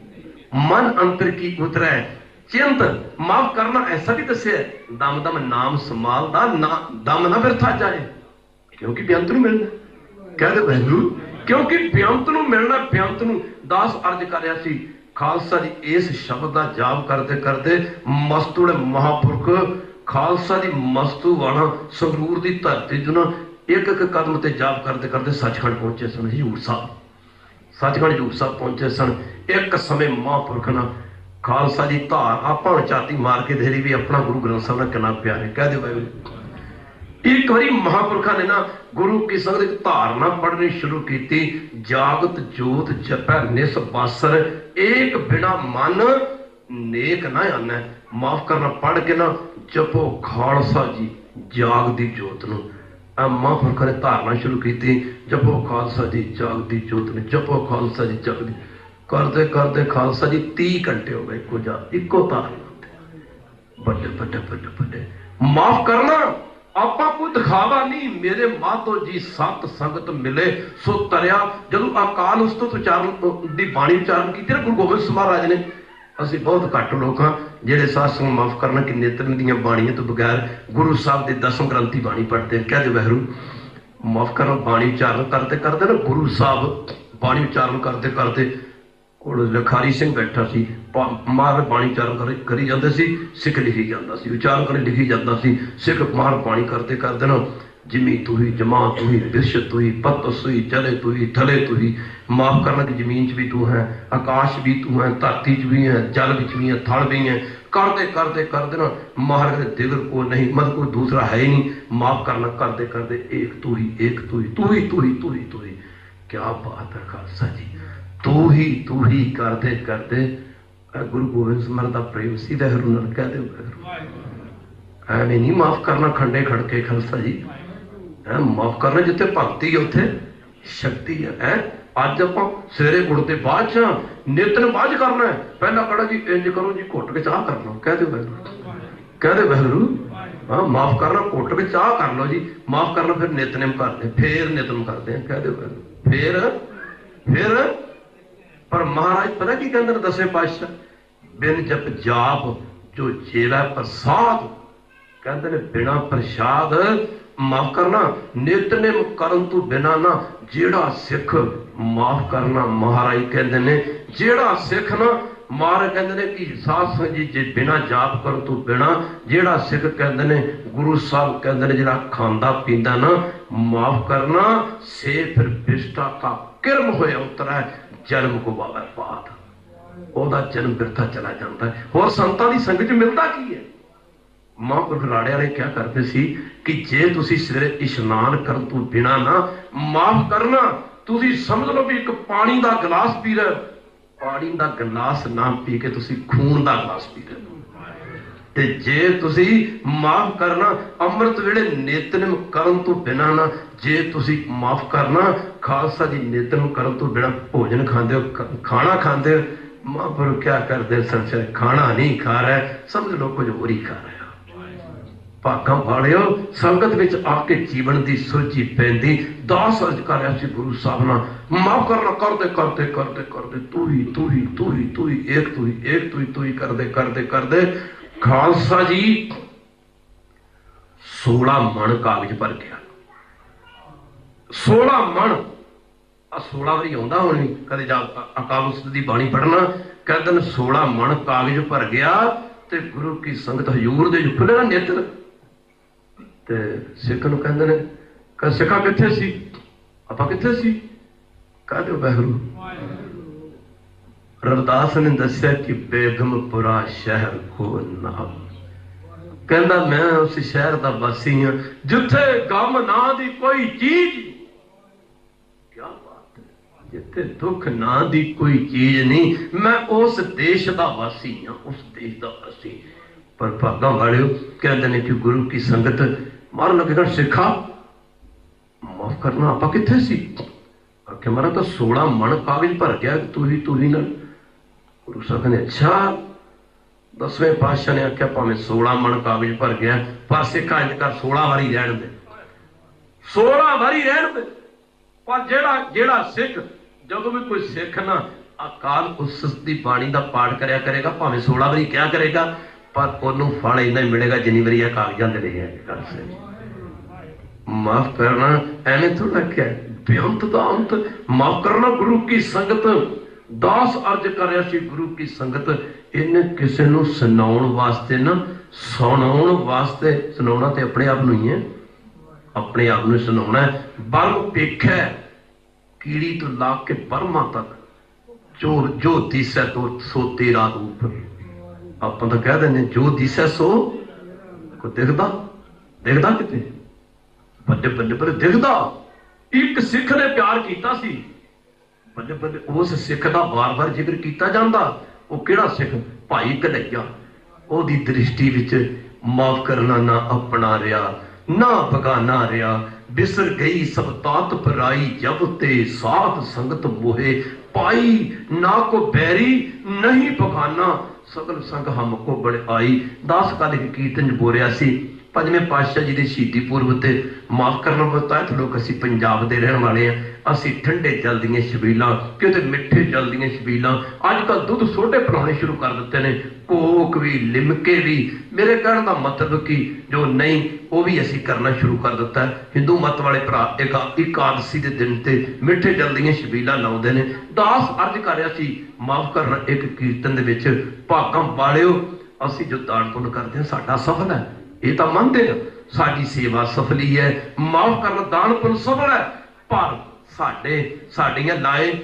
Speaker 1: मन अंतर की उतरै चिंत। माफ करना ऐसा भी दसिया दम दम नाम समाल दा ना दम ना बिरथा जाए क्योंकि बेअंत नूं मिलना। कह दे वाहिगुरू क्योंकि बेअंत नूं मिलना। बेअंत नूं दास अर्ज कर रहा सी। खालसा जी इस शब्द का जाप करते करते मस्तूड़े महापुरख खालसा की मस्तू वाला संगरूर की धरती जो ना एक एक कदम से जाप करते करते सचखंड पहुंचे सन। हजूर साहब सचखंड हजूर साहब पहुंचे सन। एक समय महापुरख ना खालसा जी धार आप छाती मार के देरी भी अपना गुरु ग्रंथ साहब ने कितना प्यार है। कह दो वाहिगुरू एक बारी महापुरखा ने ना गुरु की संगत धारना पढ़नी शुरू की। जागत जोत जपै निस बासर एक बिना मन नेक ना आना। माफ करना पढ़ के ना जपो खालसा जी जागदी जोत नूं। महापुरखा ने धारना शुरू की। जपो खालसा जी जागदी जोत ने, जपो खालसा जी जागदी। करते करते खालसा जी 30 घंटे हो गए इको धारना बड़े बड़े बड़े बड़े। माफ करना आपा कोई दिखावा नहीं। मेरे मातो जी सत संगत मिले सो तरिया। जदों अकाल उस्तत उचारण की बाणी उचारण की ना गुरु गोबिंद सिंह महाराज ने, असीं बहुत घट लोग हाँ जेडे सासू माफ करना कि नेत्रन दीयां बाणियां तो बगैर गुरु साहब के 10 ग्रंथी बाणी पढ़ते हैं। कह दे वाहिगुरू माफ करना बाणी उचारण करते करते ना गुरु साहब बाणी उचारण करते करते लखारी सिंह बैठा सी मार बाणी उचारण करी जाते सी। सिख लिखी जाता सी, उचारण कर लिखी जाता सी। सिख मार बाणी करते करते ना जिमी तू ही, जमा तू ही, बिरश तू ही, पत तू ही, जले तू ही, थले तू ही। माफ करना कि जमीन च भी तू है, आकाश भी तू है, धरती च भी है, जल बिच भी है, थल भी है। करते करते करते ना महाराज दिगर को नहीं, मतलब कोई दूसरा है ही नहीं। माफ करना करते करते एक तू ही, एक तू ही, तू ही तू ही तू ही तू ही। क्या बात है खालसा जी, तू ही करते करते गुरु गोबिंद सिंह महाराज का प्रेम सी वैगुरू नाल कह दे वैगुरू। एवें नहीं माफ करना खंडे खड़के खालसा जी, माफ करना जिथे भगती है उत्थे शक्ति है। अज आप सवेरे उठते बाद च नित बाज करना है, पहला कड़ा जी इंज करो जी, घुट के चाह कर लो, कह दो वैगुरू, कह दे वैगुरू। हाँ माफ करना घुट के चाह कर लो जी, माफ करना फिर नितनेम करते, फिर नितनेम करते हैं, कह दो वैगुरू। फिर पर महाराज पता की कहते हैं दसवें पातशाह, बिन जप जाप जो जेवा प्रसाद, कहते ने बिना प्रसाद माफ करना नितनेम करन तो बिना ना जेड़ा सिख माफ करना। महाराज कहते ने जेड़ा सिख ना महाराज कहते ने कि साध संगत जी जे बिना जाप करन तो बिना, जेड़ा सिख कहते ने गुरु साहब कहते ने जेड़ा खांदा पींदा ना माफ करना से फिर विष्टा का किरम होया उतरा जन्म को बाबा पात, ओदा जन्म बिरथा चला जाता है। और संतां दी संगत मिलता की है। महापुरख राड़े वाले क्या करते सी कि जे तुसी सवेरे इशनान करन तो बिना ना माफ करना, तुसी समझ लो भी एक पानी दा गिलास पी रहे, पानी दा गिलास ना पी के तुसी खून दा गिलास पी रहे। ते जे तुसी माफ करना अमृत वेले नितनेम करन तो बिना ना, जे तुसी माफ करना खालसा जी नितनेम करन तो बिना भोजन खाते हो, खाना खाते हो, महापुरुष क्या करते संसार खाना नहीं खा रहा है, समझ लो कुछ और ही खा रहा है। भागा वालियो संगत विच आके जीवन की सोची पैंदी, दास अर्ज कर रहा सी गुरु साहब ना माफ करना करते करते करते करते तू ही तू ही तू ही तू ही, एक तू ही एक तू ही तू ही करते करते करते खालसा जी 16 मन कागज भर गया। 16 मन 16 वारी आउंदा होनी कदे जा अकाल उस्ताद दी बाणी पढ़ना, कहते हैं 16 मन कागज भर गया ते गुरु की संगत हजूर दे खुले ना नेत्र। ते सिख नूं कहंदे ने कह सिखा कित्थे सी, आपां कित्थे सी, कह दो वैगुरू। रविदास ने दस्या कि बेगमपुरा शहर को नाम, कहंदा मैं उस शहर दा वासी हां जिथे गम ना दी कोई चीज, क्या बात है, जिथे दुख ना दी कोई चीज नहीं, मैं उस देश दा वासी हां, उस देश दा वासी। पर भागा वालियो कहते हैं कि गुरु की संगत मारन लगे सिखा माफ करना आप किथे सी, आखे मारा तो 16 मन कागज भर गया तू ही ना। गुरु साहब कहने अच्छा, 10वें पातशाह ने आख्या भावें 16 मन कागज भर गया पर सिखा इंज कर 16 वारी रहन दे, 16 वारी रहन दे। पर जेड़ा जेड़ा सिख जदों भी कोई सिख ना अकाल उस्ताद दी बाणी दा पाठ करया करेगा, भावें 16 वारी क्या करेगा पर ओनू फल इन्ना ही मिलेगा जिन्नी वारी कागजां दे लिखे है। माफ करना एवं थोड़ा क्या बेअंत दा अंत, माफ करना गुरु की संगत। दास अर्ज कर रहा सी गुरु की संगत, इन्हें किसी नूं सुनाउण वास्ते ना सुनाउण वास्ते, सुनाउणा ते अपने आप नूं ही है, अपने आप नूं सुनाउणा है। बल पेखै कीड़ी तो ला के बर्मा तक, चोर जो दिसै तो सो तेरा रूप। ਆਪਾਂ ਤਾਂ ਕਹਿ ਦਿੰਦੇ ਜੋ ਦਿਸੈ ਸੋ ਕੋ ਦਿਖਦਾ, ਦਿਖਦਾ ਕਿਤੇ ਬੱਲੇ ਬੱਲੇ ਪਰ ਦਿਖਦਾ। ਇੱਕ ਸਿੱਖ ਨੇ ਪਿਆਰ ਕੀਤਾ ਸੀ, ਬੱਲੇ ਬੱਲੇ ਉਸ ਸਿੱਖ ਦਾ ਵਾਰ-ਵਾਰ ਜ਼ਿਕਰ ਕੀਤਾ ਜਾਂਦਾ। ਉਹ ਕਿਹੜਾ ਸਿੱਖ? ਭਾਈ ਕਨ੍ਹਈਆ। ਉਹਦੀ ਦ੍ਰਿਸ਼ਟੀ ਵਿੱਚ ਮਾਫ ਕਰਨਾ ਨਾ ਆਪਣਾ ਰਿਹਾ ਨਾ ਬਗਾਨਾ ਰਿਹਾ। बिसर गई सब तात पराई, जब ते साध संगत मोहे पाई। ना को बैरी नहीं बगाना, सगल संग हमको बड़े आई। दास काले के कीर्तन बोलिया सी पंजवें पातशाह जी के शहीदी पूर्व ते माफ करना बताया तो लोग असी पंजाब के रहने वाले हैं। असी ठंडे जल दियां छबीलां किते मिठे जल दियां छबीलां अजकल दुध सोडे पिलाने शुरू कर दिते ने, कोक भी लिमके भी। मेरे कहने का मतलब कि जो नहीं वो भी असी करना शुरू कर दिता है। हिंदू मत वाले भरा एकादशी के दिन ते मिठे जल दियां छबीलां लाउंदे ने। दास अर्ज कर रहा सी माफ करना एक कीर्तन दे विच भागां वालिओ असी जो दान पुण्य करते हैं साडा सफल है, ये तो मनते हैं। साडी सेवा सफली है, माफ करना दान पुण्य सफल है, पर साडियां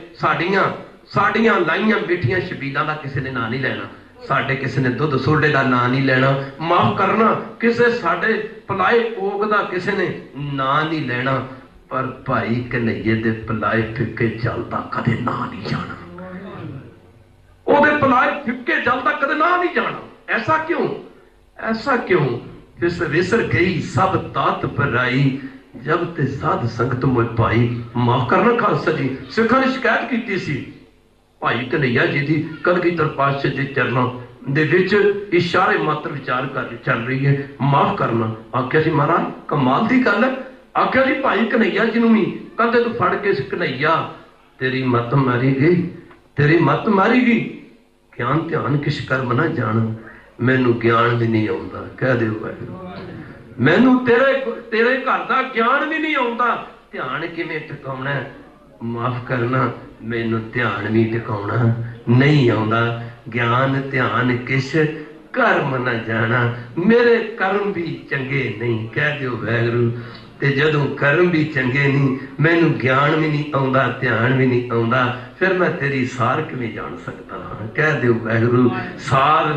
Speaker 1: लाइयां मिठियां शबीलां दा किसी ने नां नहीं लेना, साडे किसी ने दुध सोडे का नां नहीं लेना। माफ करना किसी साडे भलाए भोग का किसी ने नां नहीं लेना, पर भाई कन्हैये दे भलाए फिक्के जल दा कदे नां नहीं जाना, ओदे भलाए फिक्के जल दा कदे नां नहीं जाना। ऐसा क्यों, ऐसा क्यों? विसर गई सब तात पराई, जब ते साध संगत मोह पाई। माफ करना खालसा जी, सिखां ने शिकायत की सी भाई कन्हैया जी की कलगीधर पातशाह के चरणों दे विच इशारे मात्र विचार कर चल रही है। माफ करना आख्या जी महाराज कमाल की गल है। आख्या जी भाई कन्हैया जी भी कहते तू फड़ के कन्हैया तेरी मत मारी गई, तेरी मत मारी गई, ज्ञान ध्यान किस कर्म ना जान, मैनू ज्ञान भी नहीं आता। कह दो वाहिगुरू मैनू तेरे घर का ज्ञान भी नहीं आता, ध्यान किवें टिकाउणा। माफ करना मैनू ध्यान भी टिकाउणा नहीं आता, ज्ञान ध्यान किस कर्म न जाना, मेरे कर्म भी चंगे नहीं। कह दो वाहिगुरू ते जदों कर्म भी चंगे नहीं, मैनू ज्ञान भी नहीं आता, ध्यान भी नहीं आता, फिर मैं तेरी सार किवें जान सकता हाँ। कह दो वाहिगुरू सार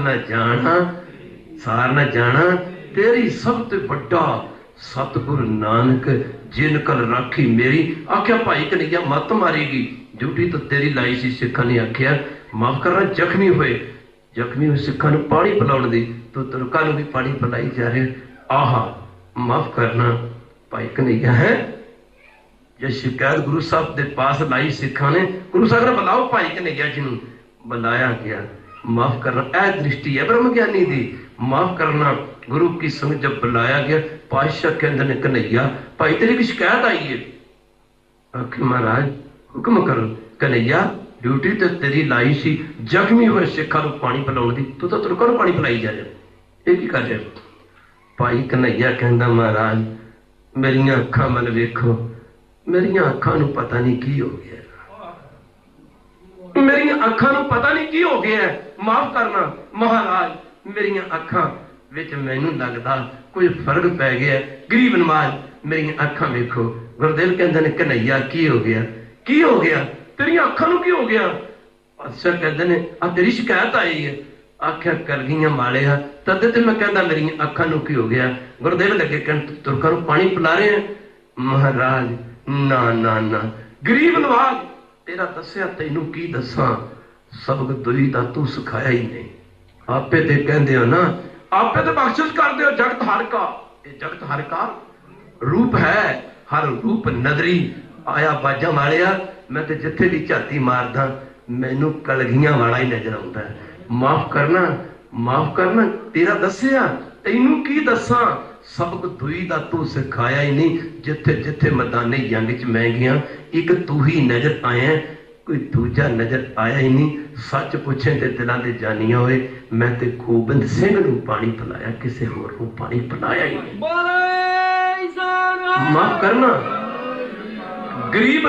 Speaker 1: न जाना तेरी सब ते बड़ा सतगुरु नानक जिन कल राखी मेरी। आख्या भाई कन्हैया मत मारेगी, ड्यूटी तो तेरी लाई सी। सिखां ने आख्या माफ करना जख्मी हुए सिखां नूं पानी पिलाउण दी, तो तुरकां नूं भी पानी पिलाई जा रहे। आहा माफ करना भाई कन्हैया है जे शिकायत गुरु साहब के पास लाई सिखां ने, गुरु साहब ने बुलाओ भाई कन्हैया जी नूं, बुलाया गया। माफ करना यह दृष्टि है ब्रह्म ज्ञानी दी। माफ करना गुरु की संग जब बुलाया गया, पातशाह कहते ने कन्हैया भाई तेरी की शिकायत आई है। आखिर महाराज हुक्म करो। कन्हैया ड्यूटी तो तेरी लाई सी जख्मी हुए सिखां नूं पानी पिलाउण दी, तू तो तुरकां नूं पानी पिलाई जा रहा, ये की कर रहा? भाई कन्हैया कहता महाराज मेरियां अखां वल वेखो, मेरियां अखां नूं पता नहीं की हो गया, मेरियां अखां नूं पता नहीं की हो गया। माफ करना महाराज मेरियां अखां विच मैनूं लगदा कोई फर्क पै गया। गरीब नवाज मेरियां अखां वेखो। गुरदेव कहते ने कन्हैया की हो गया, की हो गया, तेरियां अखां नूं की हो गया? पातशाह कहते ने आ तेरी शिकायत आई है। आख्या कलगियां मालिया तद ते मैं कहता मेरियां अखां नूं की हो गया। गुरदेव लगे कहन तुरकां नूं पानी पिला रहे हैं। महाराज ना ना ना गरीब नवाज तेरा दसिया तैनू की दसा, सबक दुई दा तू सिखाया ही नहीं। आपे ते कहंदे हो ना, आपे ते बख्शिश कर दे जगत हर का, ये जगत हर का रूप है, हर रूप नदरी आया बाजा मारिया। मैं ते जिथे भी झाती मारदा मैनू कलगियां वाला ही नजर आता है। माफ करना तेरा दसिया तैनू की दसा, सबक दुई दा तू सिखाया ही नहीं। जिथे जिथे मैदाने जंग च मैं गया एक तू ही नजर आया, कोई दूजा नजर आया ही नहीं। सच पूछे ते दिलों दे जानिया होए, मैं ते गोबिंद सिंह नूं पानी पिलाया, किसी होर नूं पानी पिलाया ही नहीं। माफ करना गरीब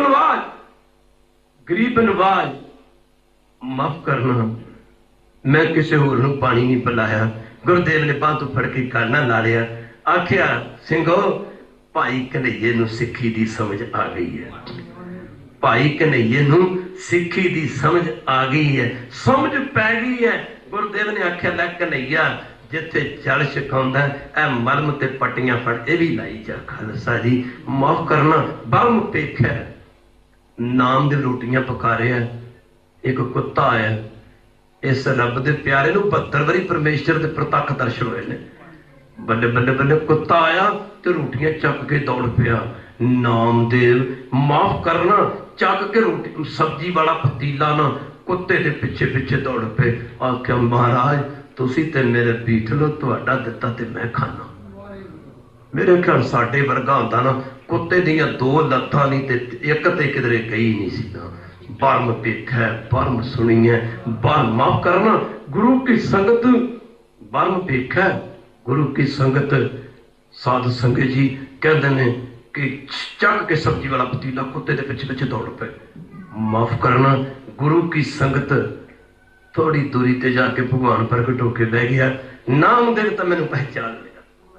Speaker 1: नवाज माफ करना मैं किसी होर नूं पानी नहीं पिलाया। गुरुदेव ने बांह तो फड़ के काना ला लिया। आखिया सिंघो भाई कन्हैये नूं सिक्खी दी समझ आ गई है, भाई कन्हैये नूं सिक्खी दी समझ आ गई है, समझ पै गई है। गुरुदेव ने आख्या लै कन्हैया जिथे जल छकाउंदा ऐ मरम ते पट्टियां फड़ ए भी लाई जा। खालसा जी माफ करना बरम पेख है, नाम दी रोटियां पका रहे हैं। एक कुत्ता आया, इस रब दे प्यारे नूं 72 वारी परमेश्वर दे प्रतख दर्शन होए ने। बल्ले बल्ले बल्ले कुत्ता आया तो रोटियां चक के दौड़ पिया। नामदेव माफ करना चक के रोटी सब्जी वाला पतीला ना कुत्ते के पिछे पिछे दौड़ पे। आख्या महाराज तुसी ते मेरे पीठ लो, तुहाडा दिता ते मैं खाना। मेरे ख्याल साडे वर्गा होंदा ना कुत्ते दियां 2 लत्तां नहीं ते एक ते किधरे गई नहीं सी ना। बर्म पेखा है, बर्म सुनी है, बर्म माफ करना गुरु की संगत बर्म पेखा है, गुरु की संगत। साध संगत जी कहते हैं कि चक के सब्जी वाला पतीला कुत्ते के पिछे पिछे दौड़ पे। माफ करना गुरु की संगत। थोड़ी दूरी ते जाके भगवान प्रगट होके बह गया। नामदेव तो मैनू पहचान लिया,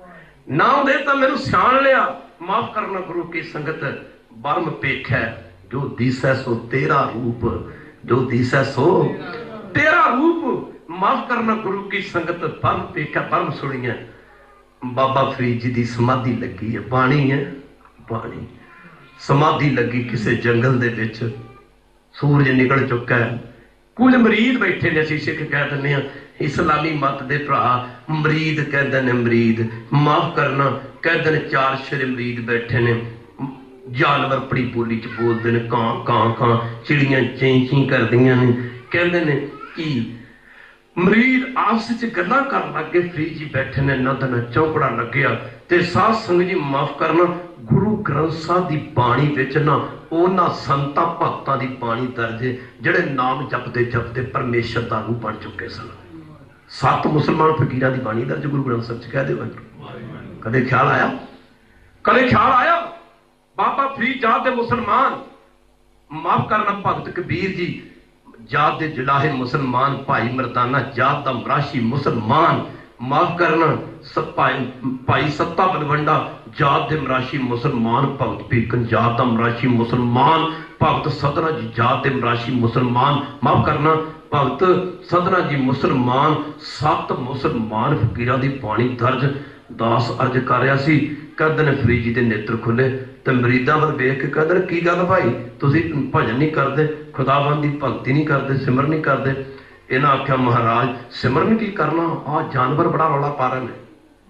Speaker 1: ना दे तो मैनू सियाण लिया। माफ करना गुरु की संगत बर्म पेखै जो दिसै सो तेरा रूप, जो दिसै सो तेरा रूप। माफ करना गुरु की संगत बर्म पेखै। बर्म सुनिए बाबा फरीद जी की समाधि लगी है, बाणी है बाणी। समाधि लगी किसी जंगल दे विच, सूरज निकल चुका है, कुछ मरीद बैठे ने। असीं सिख कह दिंदे इस्लामी मत दे भरा मरीद कहते ने, मरीद माफ करना कहते ने। चार शेरे मरीद बैठे ने, जानवर बड़ी बोली च बोलते हैं, कां कां कां, चिड़ियां चीं चीं करदियां ने। कहते ने कि मरीद आपस च गल्लां कर लग गए। फरीद जी बैठे ने, नद न चौंकड़ा लग्या ते साध संगत जी माफ करना गुरु ग्रंथ साहिब की बाणी विच ना उन्हां संतां भगतां दी बाणी दर्ज है जिहड़े नाम जपदे जपदे परमेश्वर दा रूप बन चुके सन। 7 मुसलमान फकीरां दी बाणी दर्ज गुरु ग्रंथ साहिब च कह दिओ। कदे ख्याल आया, कदे ख्याल आया बाबा फरीद जात दे मुसलमान, माफ करना भगत कबीर जी जात दे जुलाहे मुसलमान, भाई मरदाना जात दा मराशी मुसलमान, माफ करना भाई सत्ता बलवंडा जात दे मराशी मुसलमान, भगत पीकन जात दा मराशी मुसलमान, भगत सदना जी जात दे मराशी मुसलमान, माफ करना भगत सदना जी मुसलमान। 7 मुसलमान फकीरां दी बाणी दर्ज। दास अर्ज कर रहा सी, कहते ने फरीद जी के नेत्र खुले तो मरीदां वल वेख के कहते की गल भाई तुसीं भजन नहीं करते, खुदाबंद की भगती नहीं करते, सिमरन नहीं करते। इन्हें आख्या महाराज सिमरन की करना, आ जानवर बड़ा रौला पा रहे हैं।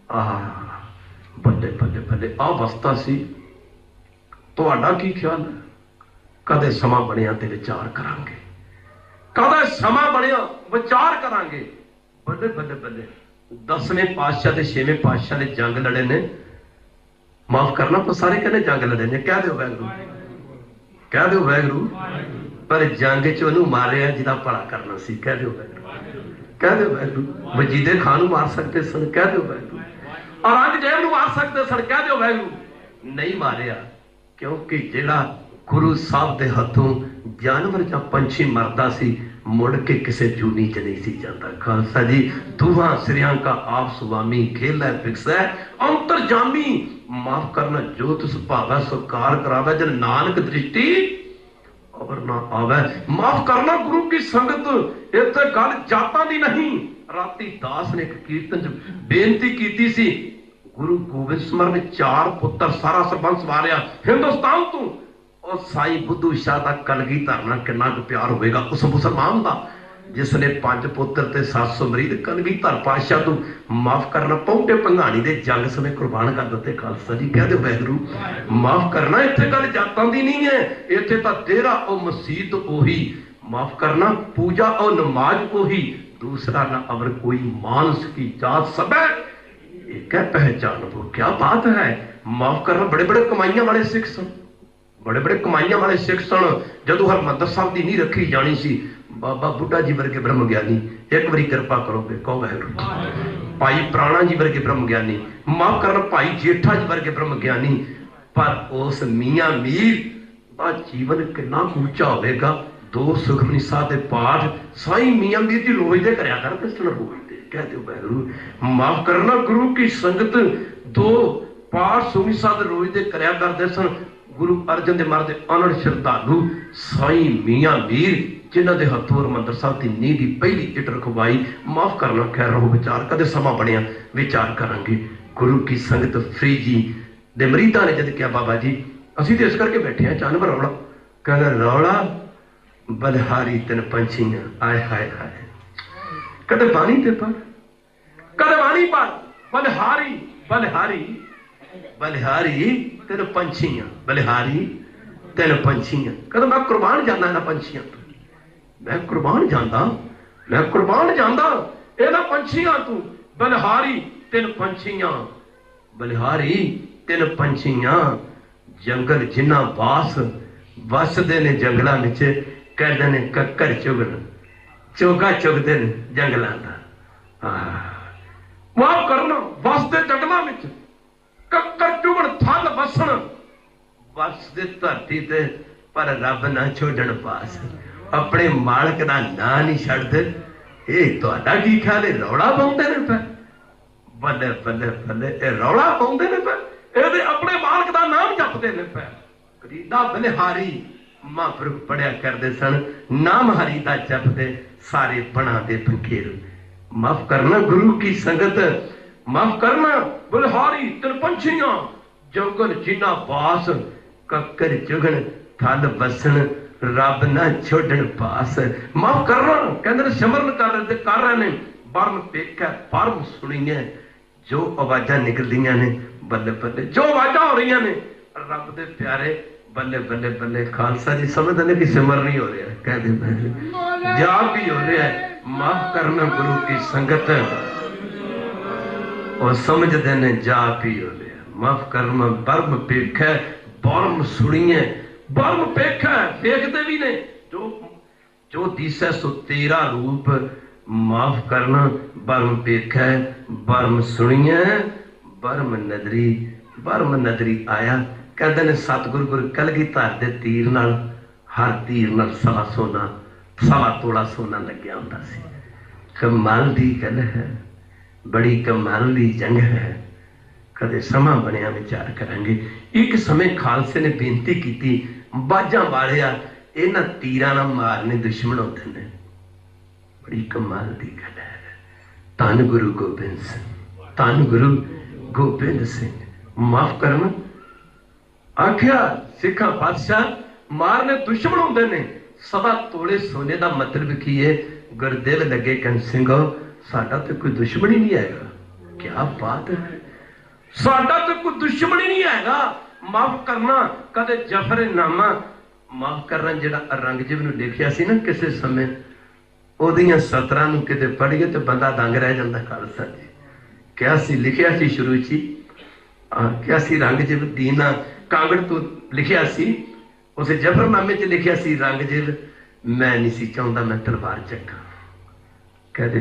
Speaker 1: आह बल्ले बल्ले बल्ले आ अवस्था सी। तुहाडा की ख्याल है? कदे समा बनिया ते विचार करांगे, कदे समा बनिया विचार करांगे। बल्ले बल्ले बल्ले 10वें पातशाह ते 6वें पातशाह ने जंग लड़े ने, माफ करना पर सारे कहने जंग लड़े ने। कह दो वैगुरू, कह दो वैगुरू, पर जंग च ओनू मारिया जिहदा भला करना सी। कह दो वैगुरू, कह दो वैगुरू। वजीदे खान नूं मार सकते सन, कह दो वैगुरू। औरंगजेब नूं मार सकते सन, कह दो वैगुरू। नहीं मारिया क्योंकि जिहड़ा गुरु साहब दे हथों जानवर जां पंछी मरदा सी मुड़ के किसी जूनी च नहीं सी जाता। खालसा जी दुहा सिरियां का आप स्वामी खेल है फिक्स है अंतरजामी। माफ करना जो तुस भावै सत्कार करावे जन नानक दृष्टि और ना आवे। माफ करना गुरु की संगत इत्थे गल जातां दी नहीं। राती दास ने एक कीर्तन च बेनती कीती सी, गुरु गोबिंद सिंह ने 4 पुत्र सारा सरबंस वारिया हिंदुस्तान तो। और साई बुद्धू शाह का कलगी धरना कितना प्यार होगा उस मुसलमान का जिसने 5 पुत्र ते 700 मरीद कलगी धर पातशाह तू माफ करना पौटे भंगाणी दे जंग समय कुर्बान कर दिते। खालसा जी कह दो वैगुरू। माफ करना इत्थे गल जातां दी नहीं है, इत्थे तां तेरा ओ मसीत ओही। माफ करना पूजा और नमाज ओही, दूसरा ना अवर कोई मानस की जात सब है एक है पहचान वो। क्या बात है। माफ करना बड़े बड़े कमाइयां वाले सिख सन, बड़े बड़े कमाइयां वाले सिख सन। जदों हरमंदर साहब की नहीं रखी जानी सी, बाबा बुढ़ा जी वर्गे ब्रह्म ज्ञानी एक बारी कृपा करोगे कहो वैगुरू। भाई प्राणा जी वर्गे ब्रह्म ज्ञानी, माफ करना भाई जेठा जी वर्गे ब्रह्म ज्ञानी। पर उस मियां मीर का जीवन कितना ऊंचा होगा। 2 सुखमनी साहब के पाठ साई मियां मीर की लोई दे करया करते सन बोलते। कह दो वैगुरू। माफ करना गुरु की संगत 2 पाठ सुखमनी साहब के रोज दे करया करते सन। गुरु अर्जन दे महाराज दे अनड़ श्रद्धालु साई मियां मीर जिन्हों के हथों हरमंदर साहब की नींह की पहली इट रखवाई। माफ करना खैर रहो विचार कदे समा बनिया विचार करांगे। गुरु की संगत फरीद जी दे मरीदा ने जद क्या बाबा जी असीं तो इस करके बैठे हैं जानवर रौला। कहना रौला बलिहारी 3 पंछियां आए हाय हाय। कदे बानी ते पर कदे बानी पर बलिहारी बलिहारी बलिहारी 3 पंछियां, बलिहारी 3 पंछियां। कहते मैं कुर्बान जाना इन्हां पंछियां तू, मैं कुर्बान जांदा, मैं कुर्बान जांदा इन्हां पंछियां तू। बलिहारी 3 पंछियां, बलिहारी 3 पंछियां। जंगल जिन्ना वास वसदे ने जंगलों में कहते ने कक्कर चुगन चोगा चुगते ने जंगलों का। माफ करना वसदे जंगलों में कक्कर चुगन थल वसन वसदे धरती ते पर रब ना छोड़न पास। अपने मालक का ना नहीं छड्डदे। ये तुहाडा की ख्याल है रौला पाउंदे ने पे बल्ले बल्ले बल्ले ये रौला पाउंदे ने पे ये अपने मालक का नाम जपते ने पे। करीदा बलिहारी महापुरुख पढ़िया करते सन, नाम हरि का जपते सारे बना दे फकीर। माफ करना गुरु की संगत, माफ करना बलिहारी तिरपंछियां जोगन जिन्ना बास, कक्कर चुगन थल बसन रब ना छोड़न पास। माफ करना कहते सिमरन कर रहे ने, बरम पेखा परम सुनीए जो आवाजा निकलदियां ने बल्ले बल्ले, जो आवाजा हो रही ने रब दे प्यारे बल्ले बल्ले बल्ले। खालसा जी समझते हैं कि सिमरन ही हो रहा है, कह दे जाप भी हो रहा है। माफ करना गुरु की संगत और समझते ने जाप ही हो रहा है। माफ करना बरम पेखा बरम सुनीए, बरम पेखा देखते भी ने जो जो दिशा सो तेरा रूप। माफ करना बरम पेखा बरम सुनिए बरम नदरी, बरम नदरी आया। कहते ने सतगुरु गुरु कलगीधर दे तीर नाल, हर तीर नाल सवा सोना, सवा तोड़ा सोना लग्या हुंदा सी। कमाल दी गल है, बड़ी कमाल दी जंग है। कदे समा बनिया विचार करांगे। एक समय खालसे ने बेनती की, बाजा वालिया इन्हां तीरां नाल मारने दुश्मन होंदे ने। बड़ी कमाल दी गल है। धन गुरु गोबिंद सिंह, धन गुरु गोबिंद सिंह। माफ करना आख्या सिखा पातशाह मारने दुश्मन होंदे ने, सवा तोले सोने का मतलब की है। गुरदेव लगे कहन सिंह साडा तो कोई दुश्मन ही नहीं हैगा। क्या बात है, साडा तो कोई दुश्मन ही नहीं हैगा। माफ करना कदे जफरनामा, माफ करना जिहड़ा औरंगजेब नूं लिखिया सी ना किसी समय, ओदियां सतरां नूं किते पढ़िए तो बंदा दंग रह जांदा। खालसा जी क्या सी लिखिया सी शुरू च, क्या सी औरंगजेब दीना कांगड़ तो लिखिया सी, उस जफरनामे च लिखिया सी औरंगजेब मैं नहीं सी चाहुंदा मैं तलवार चक्का। कहदे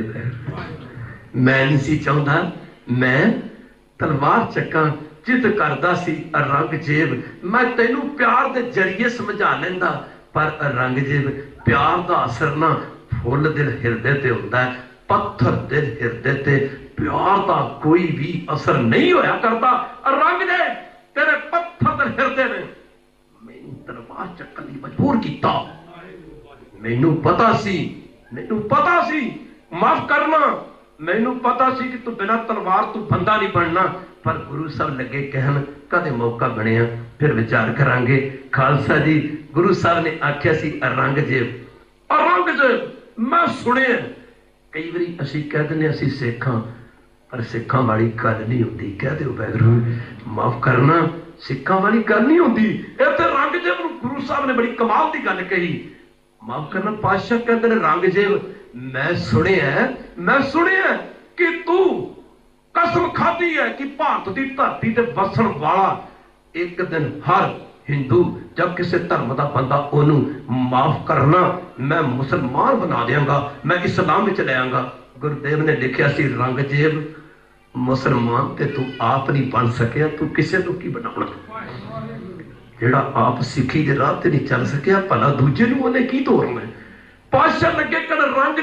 Speaker 1: मैं नहीं सी चाहुंदा मैं तलवार चक्का। जिद करदा सी औरंगजेब मैं तेनू प्यार दे जरिए समझा लैंदा, पर औरंगजेब प्यार दा असर ना फुल दिल हिरदे ते हुंदा है, पत्थर दिल हिरदे ते प्यार दा कोई भी असर नहीं होया करता। औरंगजेब तेरे पत्थर दिल हिरदे ने मैनू तलवार चक्कन दी मजबूर कीता। मैनू पता सी, मैनू पता सी, माफ करना मैनू पता सी कि तू बिना तलवार तू बंदा नहीं बनना। पर गुरु साहब लगे कहन कदे मौका बनिया फिर विचार करांगे। खालसा जी गुरु साहब ने आख्या सी औरंगजेब, औरंगजेब मैं सुने कई बारी असी कह दें असी सिखां, पर सिखां वाली गल नहीं होती। कह दो वैगुरू माफ करना सिखां वाली गल नहीं होती। इत्थे औरंगजेब नूं गुरु साहब ने बड़ी कमाल की गल कही। माफ करना पातशाह कहते हैं औरंगजेब मैं सुनिया कि तू कसम खाधी है कि भारत की धरती ते वसन वाला एक दिन हर हिंदू जब किसी धर्म का बंदा ओनू माफ करना मैं मुसलमान बना देंगा, मैं इस्लाम में ले आऊंगा। गुरुदेव ने लिखिया सी औरंगजेब मुसलमान ते तू आप नहीं बन सकिया, तू किसे को की बनाना। जेड़ा आप सिखी दे राह ते नहीं चल सकिया भला दूजे नूं ओने की तोड़ना। पातशाह लगे कल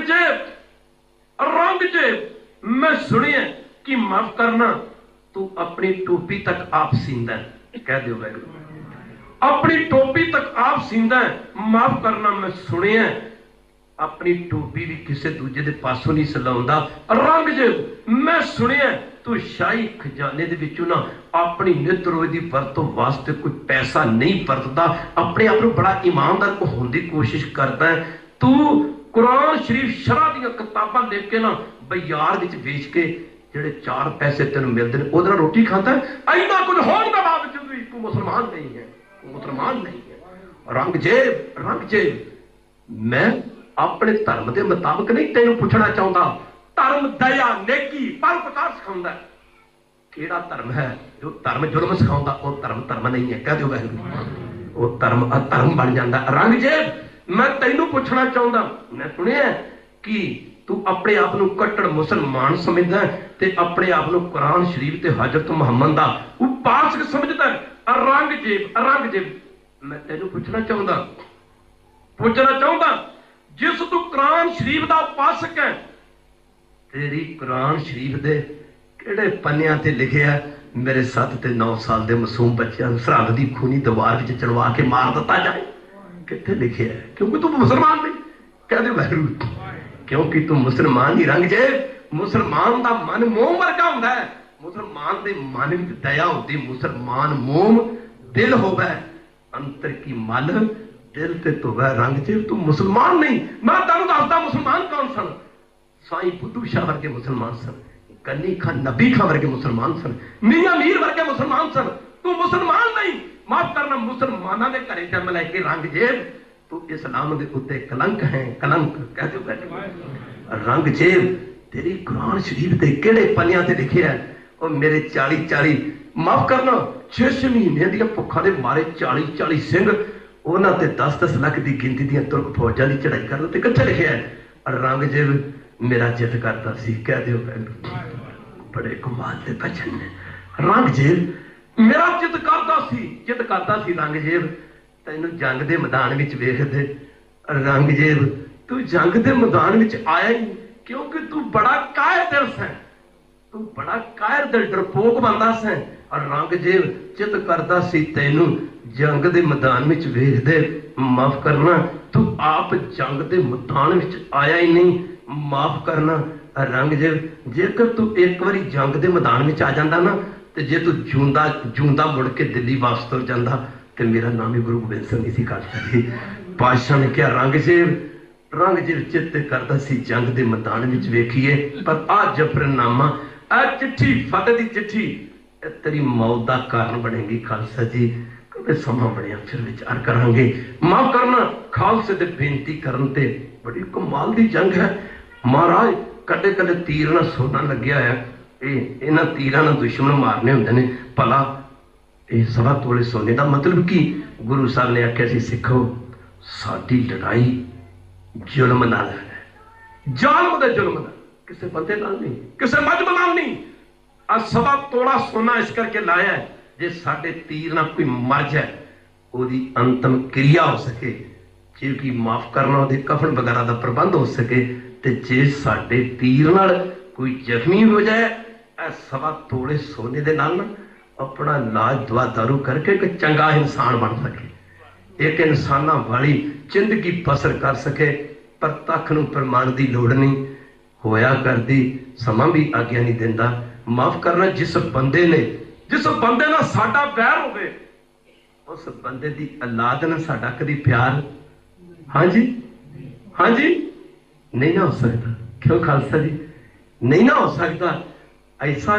Speaker 1: औरंगजेब मैं सुनिया कि माफ करना तू अपनी टोपी तक आप सींदा है। कह दो वैगुरू अपनी टोपी तक आप सींदा है। माफ करना मैं सुनिया अपनी टोपी भी किसी दूजे दे पासों नहीं सलाउंदा। औरंगजेब मैं सुनिया तू शाही खजाने दे विचों ना अपनी नित रोज दी वरतों वास्ते कोई पैसा नहीं वरतदा, अपने आप को बड़ा ईमानदार को होने की कोशिश करता है। तू कुरान शरीफ शरह दी किताबां लिख के ना बाजार विच बेच के जेड़े 4 पैसे तेन मिलते हैं उहदे नाल रोटी खाता है। इन्ना कुछ होने के बावजूद भी तू मुसलमान नहीं है, मुसलमान नहीं है। औरंगजेब मैं अपने धर्म के मुताबिक नहीं तेन पूछना चाहता। धर्म दया नेकी परोपकार सिखाउंदा है। केड़ा धर्म है जो धर्म जुल्म सिखाउंदा वो धर्म नहीं है। कह दो वैगुरू वो धर्म अधर्म बन जाता। औरंगजेब मैं तेनू पूछना चाहता, मैं सुनिया कि तू अपने आप को कट्टर मुसलमान समझदा है ते अपने आप को कुरान शरीफ ते हजरत मुहम्मद दा उपासक समझदा है। औरंगजेब मैं तेनू पूछना चाहता जिस तू कुरान शरीफ दा उपासक है तेरी कुरान शरीफ दे ਕਿਹੜੇ ਪੰਨਿਆਂ ਤੇ ਲਿਖਿਆ ਮੇਰੇ 7 ਤੇ 9 ਸਾਲ ਦੇ ਮਾਸੂਮ ਬੱਚਿਆਂ ਨੂੰ ਸਰਹੰਦ ਦੀ ਖੂਨੀ ਦੀਵਾਰ ਵਿੱਚ ਚੜਵਾ ਕੇ ਮਾਰ ਦਿੱਤਾ ਜਾਏ? ਕਿੱਥੇ ਲਿਖਿਆ? ਕਿਉਂਕਿ ਤੂੰ ਮੁਸਲਮਾਨ ਨਹੀਂ। ਕਹਿੰਦੇ ਵਾਹਿਗੁਰੂ, ਕਿਉਂਕਿ ਤੂੰ ਮੁਸਲਮਾਨ ਹੀ ਰੰਗ ਜੇ। ਮੁਸਲਮਾਨ ਦਾ ਮਨ ਮੋਮ ਵਰਗਾ ਹੁੰਦਾ ਹੈ। ਮੁਸਲਮਾਨ ਦੇ ਮਨ ਵਿੱਚ ਦਇਆ ਹੁੰਦੀ। ਮੁਸਲਮਾਨ ਮੋਮ ਦਿਲ ਹੋਵੇ, ਅੰਤਰ ਕੀ ਮਲ ਦਿਲ ਤੇ ਧੋਵੇ ਰੰਗ ਜੇ। ਤੂੰ ਮੁਸਲਮਾਨ ਨਹੀਂ। ਮੈਂ ਤੁਹਾਨੂੰ ਦੱਸਦਾ ਮੁਸਲਮਾਨ ਕੌਣ ਸਨ। ਸਾਈਂ ਬੁੱਧੂ ਸ਼ਾਹ ਵਰਗੇ ਮੁਸਲਮਾਨ ਸਨ, ਗੰਨੀ ਖਾਨ ਨਬੀ ਖਾਨ ਵਰਗੇ ਮੁਸਲਮਾਨ ਸਨ, ਮੀਆਂ ਮੀਰ ਵਰਗੇ ਮੁਸਲਮਾਨ ਸਨ। ਤੂੰ ਮੁਸਲਮਾਨ ਨਹੀਂ। ਮਾਫ ਕਰਨਾ, ਮੁਸਲਮਾਨਾਂ ਦੇ ਘਰੇ ਜਨਮ ਲੈ ਕੇ ਰੰਗ ਜੇਬ। ਤੂੰ ਇਸਲਾਮ ਦੇ ਉੱਤੇ ਕਲੰਕ ਹੈ, ਕਲੰਕ ਕਹਿ ਦਿਓ ਰੰਗ ਜੇਬ। ਤੇਰੀ ਕੁਰਾਨ ਸ਼ਰੀਫ ਦੇ ਕਿਹੜੇ ਪੰਨਿਆਂ ਤੇ ਲਿਖਿਆ? ਉਹ ਮੇਰੇ 40 ਮਾਫ ਕਰਨਾ 6 ਮਹੀਨਿਆਂ ਦੀਆਂ ਭੁੱਖਾਂ ਦੇ ਮਾਰੇ 40 ਸਿੰਘ, ਉਹਨਾਂ ਤੇ 10 ਲੱਖ ਦੀ ਗਿਣਤੀ ਦੀਆਂ ਤੁਰਕ ਫੌਜਾਂ ਦੀ ਚੜਾਈ ਕਰਨ ਤੇ ਕਿੱਥੇ ਲਿਖਿਆ? ਰੰਗ ਜੇਬ ਮੇਰਾ ਚਿੱਤ ਕਰਦਾ ਸੀ। ਕਹਿ ਦਿਓ ਬੜੇ ਕਮਾਲ ਦੇ ਬਚਨ ਨੇ। ਰੰਗ ਜੇਬ ਮੇਰਾ ਚਿੱਤ ਕਰਦਾ ਸੀ ਰੰਗ ਜੇਬ ਤੈਨੂੰ ਜੰਗ ਦੇ ਮੈਦਾਨ ਵਿੱਚ ਵੇਖਦੇ। ਰੰਗ ਜੇਬ ਤੂੰ ਜੰਗ ਦੇ ਮੈਦਾਨ ਵਿੱਚ ਆਇਆ ਹੀ ਕਿਉਂਕਿ ਤੂੰ ਬੜਾ ਕਾਇਰ ਦਿਲ ਸੈਂ। ਤੂੰ ਬੜਾ ਕਾਇਰ ਦਿਲ ਡਰਪੋਕ ਬੰਦਾ ਸੈਂ। ਰੰਗ ਜੇਬ ਚਿੱਤ ਕਰਦਾ ਸੀ ਤੈਨੂੰ ਜੰਗ ਦੇ ਮੈਦਾਨ ਵਿੱਚ ਵੇਖਦੇ। ਮਾਫ ਕਰਨਾ, ਤੂੰ ਆਪ ਜੰਗ ਦੇ ਮੈਦਾਨ ਵਿੱਚ ਆਇਆ ਹੀ ਨਹੀਂ। ਮਾਫ ਕਰਨਾ ਰੰਗ ਜੇਬ, ਜੇਕਰ ਤੂੰ ਇੱਕ ਵਾਰੀ ਜੰਗ ਦੇ ਮੈਦਾਨ ਵਿੱਚ ਆ ਜਾਂਦਾ ਨਾ, ਤੇ ਜੇ ਤੂੰ ਜੂੰਦਾ ਮੁੜ ਕੇ ਦਿੱਲੀ ਵਾਪਸ ਤੁਰ ਜਾਂਦਾ ਤੇ ਮੇਰਾ ਨਾਮ ਹੀ ਗੁਰੂ ਗੋਬਿੰਦ ਸਿੰਘ ਨਹੀਂ ਸੀ ਕਰਦਾ। ਪਾਤਸ਼ਾਹ ਨੇ ਕਿਹਾ ਰੰਗ ਜੇਬ ਚਿੱਤ ਕਰਦਾ ਸੀ ਜੰਗ ਦੇ ਮੈਦਾਨ ਵਿੱਚ ਵੇਖੀਏ, ਪਰ ਆਹ ਜਫਰਨਾਮਾ, ਆਹ ਚਿੱਠੀ, ਫਤਿਹ ਦੀ ਚਿੱਠੀ, ਇਹ ਤੇਰੀ ਮੌਤ ਦਾ ਕਾਰਨ ਬਣੇਗੀ। ਖਾਲਸਾ ਜੀ ਕਦੇ ਸਮਾਂ ਬਣਿਆ ਫਿਰ ਵਿਚਾਰ ਕਰਾਂਗੇ। ਮਾਫ ਕਰਨਾ, ਖਾਲਸੇ ਤੇ ਬੇਨਤੀ ਕਰਨ ਤੇ ਬੜੀ ਕਮਾਲ ਦੀ ਜੰਗ ਹੈ ਮਹਾਰਾਜ। ਕਦੇ ਤੀਰ ਨਾਲ ਸੋਨਾ ਲੱਗਿਆ ਹੋਇਆ। ਇਹਨਾਂ ਤੀਰਾਂ ਨਾਲ ਦੁਸ਼ਮਣ ਮਾਰਨੇ ਹੁੰਦੇ ਨੇ। ਭਲਾ ਇਹ 1.25 ਤੋਲੇ ਸੋਨੇ ਦਾ ਮਤਲਬ ਕੀ? ਗੁਰੂ ਸਾਹਿਬ ਨੇ ਆਖਿਆ ਸੀ ਸਿੱਖੋ, ਸਾਡੀ ਲੜਾਈ ਜ਼ੁਲਮ ਨਾਲ ਹੈ। ਜ਼ਾਲਮ ਦੇ ਜ਼ੁਲਮ ਨਾਲ, ਕਿਸੇ ਬੰਦੇ ਨਾਲ ਨਹੀਂ, ਕਿਸੇ ਮਜ਼ਹਬ ਨਾਲ ਨਹੀਂ। ਆ 1.25 ਤੋਲਾ ਸੋਨਾ ਇਸ ਕਰਕੇ ਲਾਇਆ ਜੇ ਸਾਡੇ ਤੀਰ ਨਾਲ ਕੋਈ ਮਰ ਜਾਏ ਉਹਦੀ ਅੰਤਮ ਕਿਰਿਆ ਹੋ ਸਕੇ, ਜੇ ਕਿ ਮਾਫ ਕਰਨਾ ਉਹਦੇ ਕਫਨ ਵਗੈਰਾ ਦਾ ਪ੍ਰਬੰਧ ਹੋ ਸਕੇ। ਤੇ ਜੇ ਸਾਡੇ ਤੀਰ ਨਾਲ ਕੋਈ ਜ਼ਖਮੀ ਹੋ ਜਾਏ, ਇਹ 1.25 ਤੋਲੇ ਸੋਨੇ ਦੇ ਨਾਲ ਆਪਣਾ ਇਲਾਜ ਦਵਾ ਦਾਰੂ ਕਰਕੇ ਇੱਕ ਚੰਗਾ ਇਨਸਾਨ ਬਣ ਸਕੇ, ਇੱਕ ਇਨਸਾਨਾਂ ਵਾਲੀ ਜ਼ਿੰਦਗੀ ਬਸਰ ਕਰ ਸਕੇ। ਪਰ ਤੱਕ ਨੂੰ ਪ੍ਰਮਾਣ ਦੀ ਲੋੜ ਨਹੀਂ ਹੋਇਆ ਕਰਦੀ, ਸਮਾਂ ਵੀ ਆਗਿਆ ਨਹੀਂ ਦਿੰਦਾ। ਮਾਫ ਕਰਨਾ, ਜਿਸ ਬੰਦੇ ਨਾਲ ਸਾਡਾ ਵੈਰ ਹੋਵੇ ਉਸ ਬੰਦੇ ਦੀ ਔਲਾਦ ਨਾਲ ਸਾਡਾ ਕਦੀ ਪਿਆਰ ਹਾਂਜੀ ਨਹੀਂ ਨਾ ਹੋ ਸਕਦਾ। ਕਿਉਂ ਖਾਲਸਾ ਜੀ? ਨਹੀਂ ਨਾ ਹੋ ਸਕਦਾ। ਐਸਾ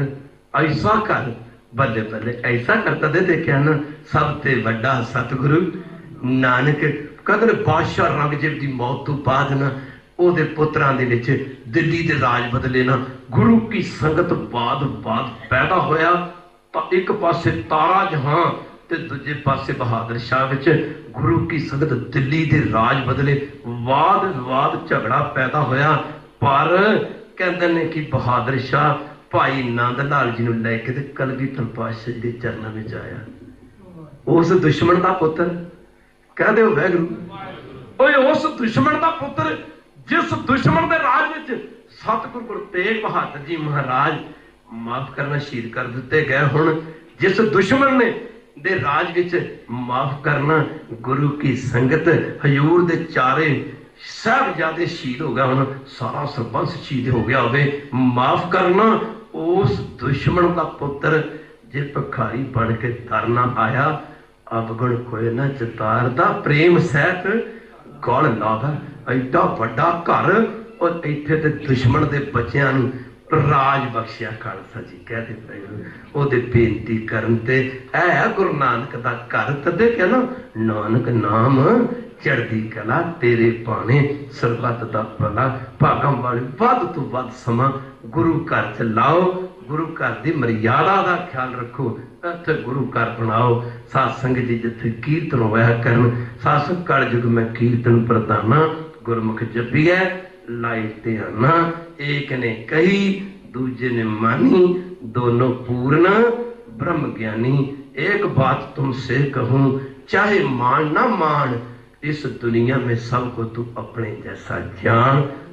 Speaker 1: ਘਰ ਬੱਲੇ ਐਸਾ ਕਰਤਾ ਦੇ ਦੇਖਿਆ ਨਾ, ਸਭ ਤੇ ਵੱਡਾ ਸਤਿਗੁਰੂ ਨਾਨਕ। ਕਦਰ ਬਾਦਸ਼ਾਹ ਰੰਗਜੀਤ ਦੀ ਮੌਤ ਤੋਂ ਬਾਅਦ ਨਾ ਉਹਦੇ ਪੁੱਤਰਾਂ ਦੇ ਵਿੱਚ ਦਿੱਲੀ ਦੇ ਰਾਜ ਬਦਲੇ ਨਾ। ਗੁਰੂ ਕੀ ਸੰਗਤ ਬਾਦ ਪੈਦਾ ਹੋਇਆ ਤਾਂ ਇੱਕ ਪਾਸੇ ਤਾਰਾ ਜਹਾਂ ਤੇ ਦੂਜੇ ਪਾਸੇ ਬਹਾਦਰ ਸ਼ਾਹ ਵਿੱਚ ਗੁਰੂ ਕੀ ਸੰਗਤ ਦਿੱਲੀ ਦੇ ਰਾਜ ਬਦਲੇ। ਵਾਦ ਝਗੜਾ ਪੈਦਾ ਹੋਇਆ। ਪਰ ਕਹਿੰਦੇ ਨੇ ਕਿ ਬਹਾਦਰ ਸ਼ਾਹ ਭਾਈ ਨੰਦ ਲਾਲ ਜੀ ਨੂੰ ਲੈ ਕੇ ਤੇ ਕਲਗੀਧਰ ਪਾਤਸ਼ਾਹ ਜੀ ਦੇ ਚਰਨਾਂ ਵਿੱਚ ਆਇਆ। ਉਸ ਦੁਸ਼ਮਣ ਦਾ ਪੁੱਤਰ, ਕਹਿ ਦਿਓ ਵਾਹਿਗੁਰੂ, ਓਏ ਉਸ ਦੁਸ਼ਮਣ ਦਾ ਪੁੱਤਰ ਜਿਸ ਦੁਸ਼ਮਣ ਦੇ ਰਾਜ ਵਿੱਚ ਸਤਿਗੁਰੂ ਗੁਰੂ ਤੇਗ ਬਹਾਦਰ ਜੀ ਮਹਾਰਾਜ ਮਾਫ ਕਰਨਾ ਸ਼ਹੀਦ ਕਰ ਦਿੱਤੇ ਗਏ। ਹੁਣ ਜਿਸ ਦੁਸ਼ਮਣ ਨੇ ਦੇ ਰਾਜ ਵਿੱਚ ਮਾਫ ਕਰਨਾ ਗੁਰੂ ਕੀ ਸੰਗਤ ਹਜ਼ੂਰ ਦੇ ਚਾਰੇ ਸਾਹਿਬਜ਼ਾਦੇ ਸ਼ਹੀਦ ਹੋ ਗਿਆ। ਹੁਣ ਸਾਰਾ ਸਰਬੰਸ ਸ਼ਹੀਦ ਹੋ ਗਿਆ ਹੋਵੇ। ਮਾਫ ਕਰਨਾ ਉਸ ਦੁਸ਼ਮਣ ਦਾ ਪੁੱਤਰ ਜੇ ਭਿਖਾਰੀ ਬਣ ਕੇ ਤਰਨਾ ਆਇਆ। ਅਵਗੁਣ ਕੋਈ ਨਾ ਚਤਾਰ ਦਾ ਪ੍ਰੇਮ ਸਹਿਤ ਗਲ ਲਾਵਾ। ਐਡਾ ਵੱਡਾ ਘਰ ਔਰ ਇੱਥੇ ਤੇ ਦੁਸ਼ਮਣ ਦੇ ਬੱਚਿਆਂ ਨੂੰ ਰਾਜ ਬਖਸ਼ਿਆ। ਖਾਲਸਾ ਜੀ ਕਹਿ ਦਿੱਤਾ ਉਹਦੇ ਬੇਨਤੀ ਕਰਨ ਤੇ ਐ ਗੁਰੂ ਨਾਨਕ ਦਾ ਘਰ। ਤਦੇ ਕਹਿੰਦਾ ਨਾਨਕ ਨਾਮ ਚੜ੍ਹਦੀ ਕਲਾ ਤੇਰੇ ਭਾਣੇ ਸਰਬੱਤ ਦਾ ਭਲਾ। ਭਾਗਾਂ ਵਾਲੇ ਵੱਧ ਤੋਂ ਵੱਧ ਸਮਾਂ ਗੁਰੂ ਘਰ ਚ ਲਾਓ। ਗੁਰੂ ਘਰ ਦੀ ਮਰਿਆਦਾ ਦਾ ਖਿਆਲ ਰੱਖੋ। ਇੱਥੇ ਗੁਰੂ ਘਰ ਬਣਾਓ। ਸਾਧ ਸੰਗਤ ਜੀ ਜਿੱਥੇ ਕੀਰਤਨ ਹੋਇਆ ਕਰਨ। ਸਾਸਕ ਕਲ ਯੁਗ ਮੈਂ ਕੀਰਤਨ ਪ੍ਰਧਾਨਾ ਗੁਰਮੁਖ ਜਪੀਐ ਲਾਇ ਧਿਆਨਾ। एक ने कही दूजे ने मानी दोनों पूर्ण ब्रह्म ज्ञानी। एक बात तुमसे कहूं चाहे मान ना मान इस दुनिया में सबको तू अपने जैसा जान।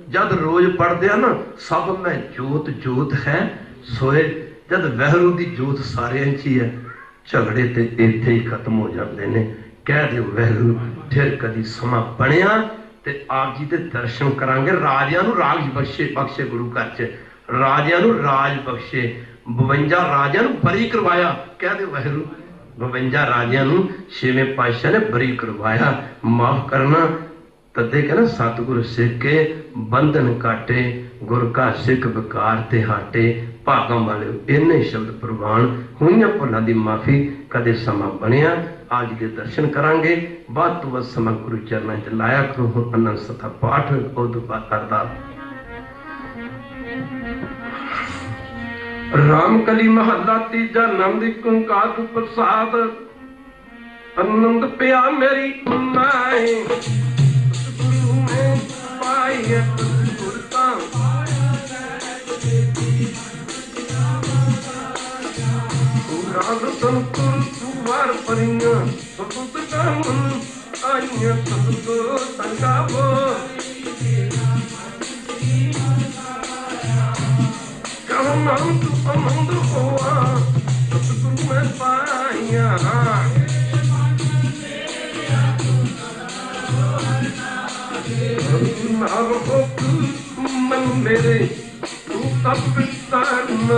Speaker 1: जद रोज पढ़ते हैं ना, सब में जोत जोत है सोए, जद वहरू की जोत सारे ही है, झगड़े तो इत्थे ही खत्म हो जाते हैं। कह दो वहरू फिर कभी समा बनया ते आप जी के दर्शन करांगे। राजियां नूं राज बख्शे बख्शे गुरु घर च, राजियां नूं राज बख्शे, 52 राजियां नूं बरी करवाया। कह दो वहरू 52 राजियां नूं छेवें पातशाह ने बरी करवाया। माफ करना तदे कहना सतगुरु सिख के बंधन काटे, गुर का सिख विकार ते हाटे, भागां वाले इन्ने शब्द प्रवान हुई भुलां दी माफी। कदे समा बनया आज के दर्शन करांगे, बाद तो बस समा गुरु चरणों च लाया करो। हुण आनंद सथा पाठ उदू करदा राम कली महला तीजा नंद कुंकार प्रसाद, आनंद पिया मेरी माए गुरु में पाई गुरता। संकुल सुवार परियां सतुत का मन आइया सतुत संगावो। कहो नाम तू आनंद होआ सतगुरु में पाया। नाम हो तू मन मेरे तू तब तारना।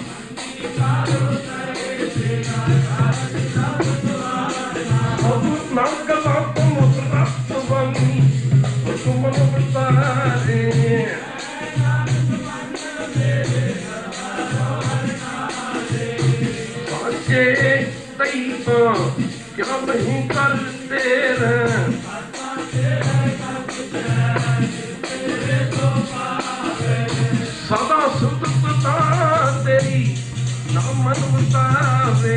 Speaker 1: क्या नहीं करते सदा सुखता तेरी ना मन बतावे।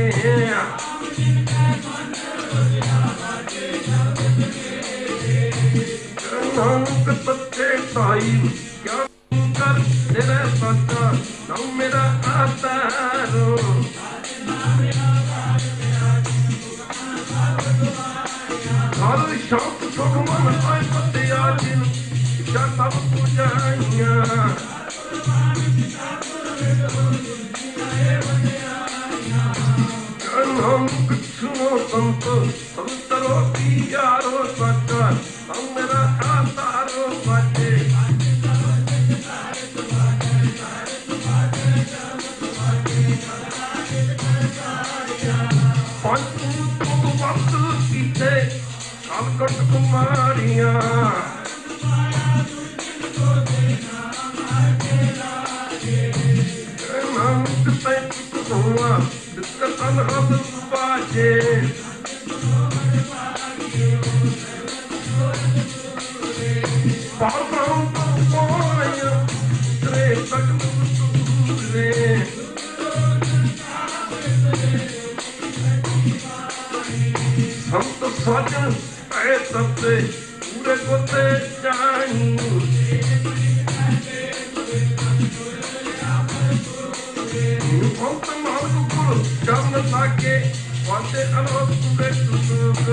Speaker 1: नानक सच्चे साई क्या कर तेरा सच्चा ना मेरा आतारो। हर शांत सुख मन पाए पतिया जिन सब पूजाइया। नानक सुनो संत संतरो की यारो सच्चा ना मेरा आतारो बाटे। कालकट कुमारिया नानक तैक हुआ दिक्कत अनहद बाजे। पापम पाया तेरे तक दूरे। संत साजन ऐ सबसे पूरे गोते जानी। संत मार्ग गुरु चरण लागे वादे अनोद पूरे सुख।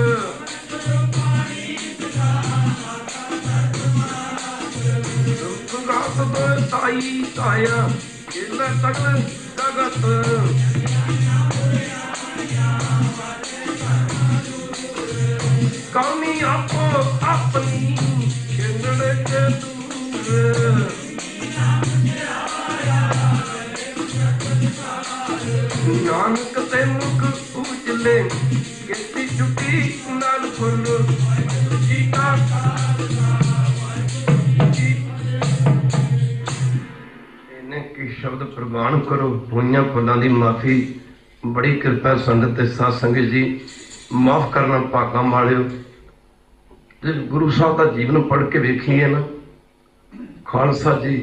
Speaker 1: रात दो साई साया केला सगल जगत। कमी आपो अपनी खेलने के दूर। नानक ते मुख उजले केती छुट्टी नाल फुल जी का। इन्हें की शब्द प्रवान करो भुइयां फुलां दी माफी। बड़ी कृपा संगत ते साध संगत जी माफ करना भागां वालिओ। जे गुरु साहब का जीवन पढ़ के वेखीए ना, खालसा जी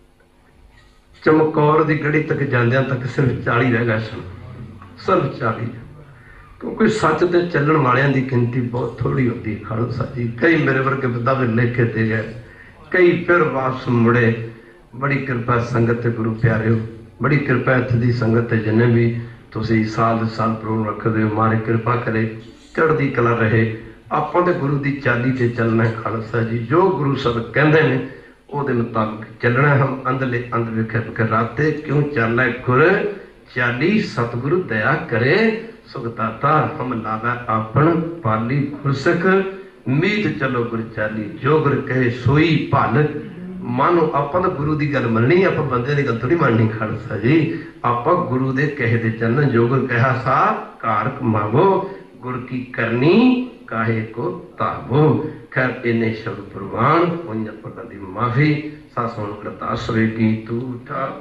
Speaker 1: चमकौर की गढ़ी तक जांदियां तक सिर्फ 40 रह गए सन, सिर्फ 40। क्योंकि सच ते चलण वालियां दी गिनती बहुत थोड़ी होती है खालसा जी। कई मेरे वर्गे बदावे लेखे दे गए, कई फिर वापस मुड़े। बड़ी कृपा संगत गुरु प्यारे, बड़ी कृपा इत्थे दी संगत जिन्हें भी तुसीं साल साल प्रोग्राम रखदे हो, मारे कृपा करे चढ़दी कला रहे। आपां ते गुरु दी चाली ते चलना है खालसा जी। जो गुरु साहब कहंदे ने ਉਹਦੇ ਮੁਤਾਬਕ ਚੱਲਣਾ। ਹਮ ਅੰਦਲੇ ਅੰਦ ਵਿਖੇ ਵਿਖੇ ਰਾਤੇ ਕਿਉਂ ਚਾਲੇ ਗੁਰ ਚਾਲੀ ਸਤਿਗੁਰੂ ਦਇਆ ਕਰੇ ਸੁਖਦਾਤਾ। ਹਮ ਲਾਵੈ ਆਪਣ ਪਾਲੀ ਗੁਰਸਿੱਖ ਮੀਤ ਚਲੋ ਗੁਰ ਚਾਲੀ ਜੋ ਗੁਰ ਕਹੇ ਸੋਈ ਭਲ। ਮਾਨੋ ਆਪਾਂ ਤਾਂ ਗੁਰੂ ਦੀ ਗੱਲ ਮੰਨਣੀ, ਆਪਾਂ ਬੰਦੇ ਦੀ ਗੱਲ ਥੋੜੀ ਮੰਨਣੀ ਖਾਲਸਾ ਜੀ। ਆਪਾਂ ਗੁਰੂ ਦੇ ਕਹੇ ਤੇ ਚੱਲਣ। ਜੋ ਗੁਰ ਕਿਹਾ ਸਾ ਘਰ ਕਮਾਵੋ ਗੁਰ ਕੀ ਕਰਨੀ ਕਾਹੇ ਕੋ ਧਾਵੋ। ਖੈਰ ਇੰਨੇ ਸ਼ਬਦ ਪ੍ਰਵਾਨ ਹੋਈਆਂ ਪੱਲਾਂ ਦੀ ਮਾਫੀ। ਸਾਸੋਂ ਅਰਦਾਸ ਹੋਵੇਗੀ ਤੂੰ ਠਾ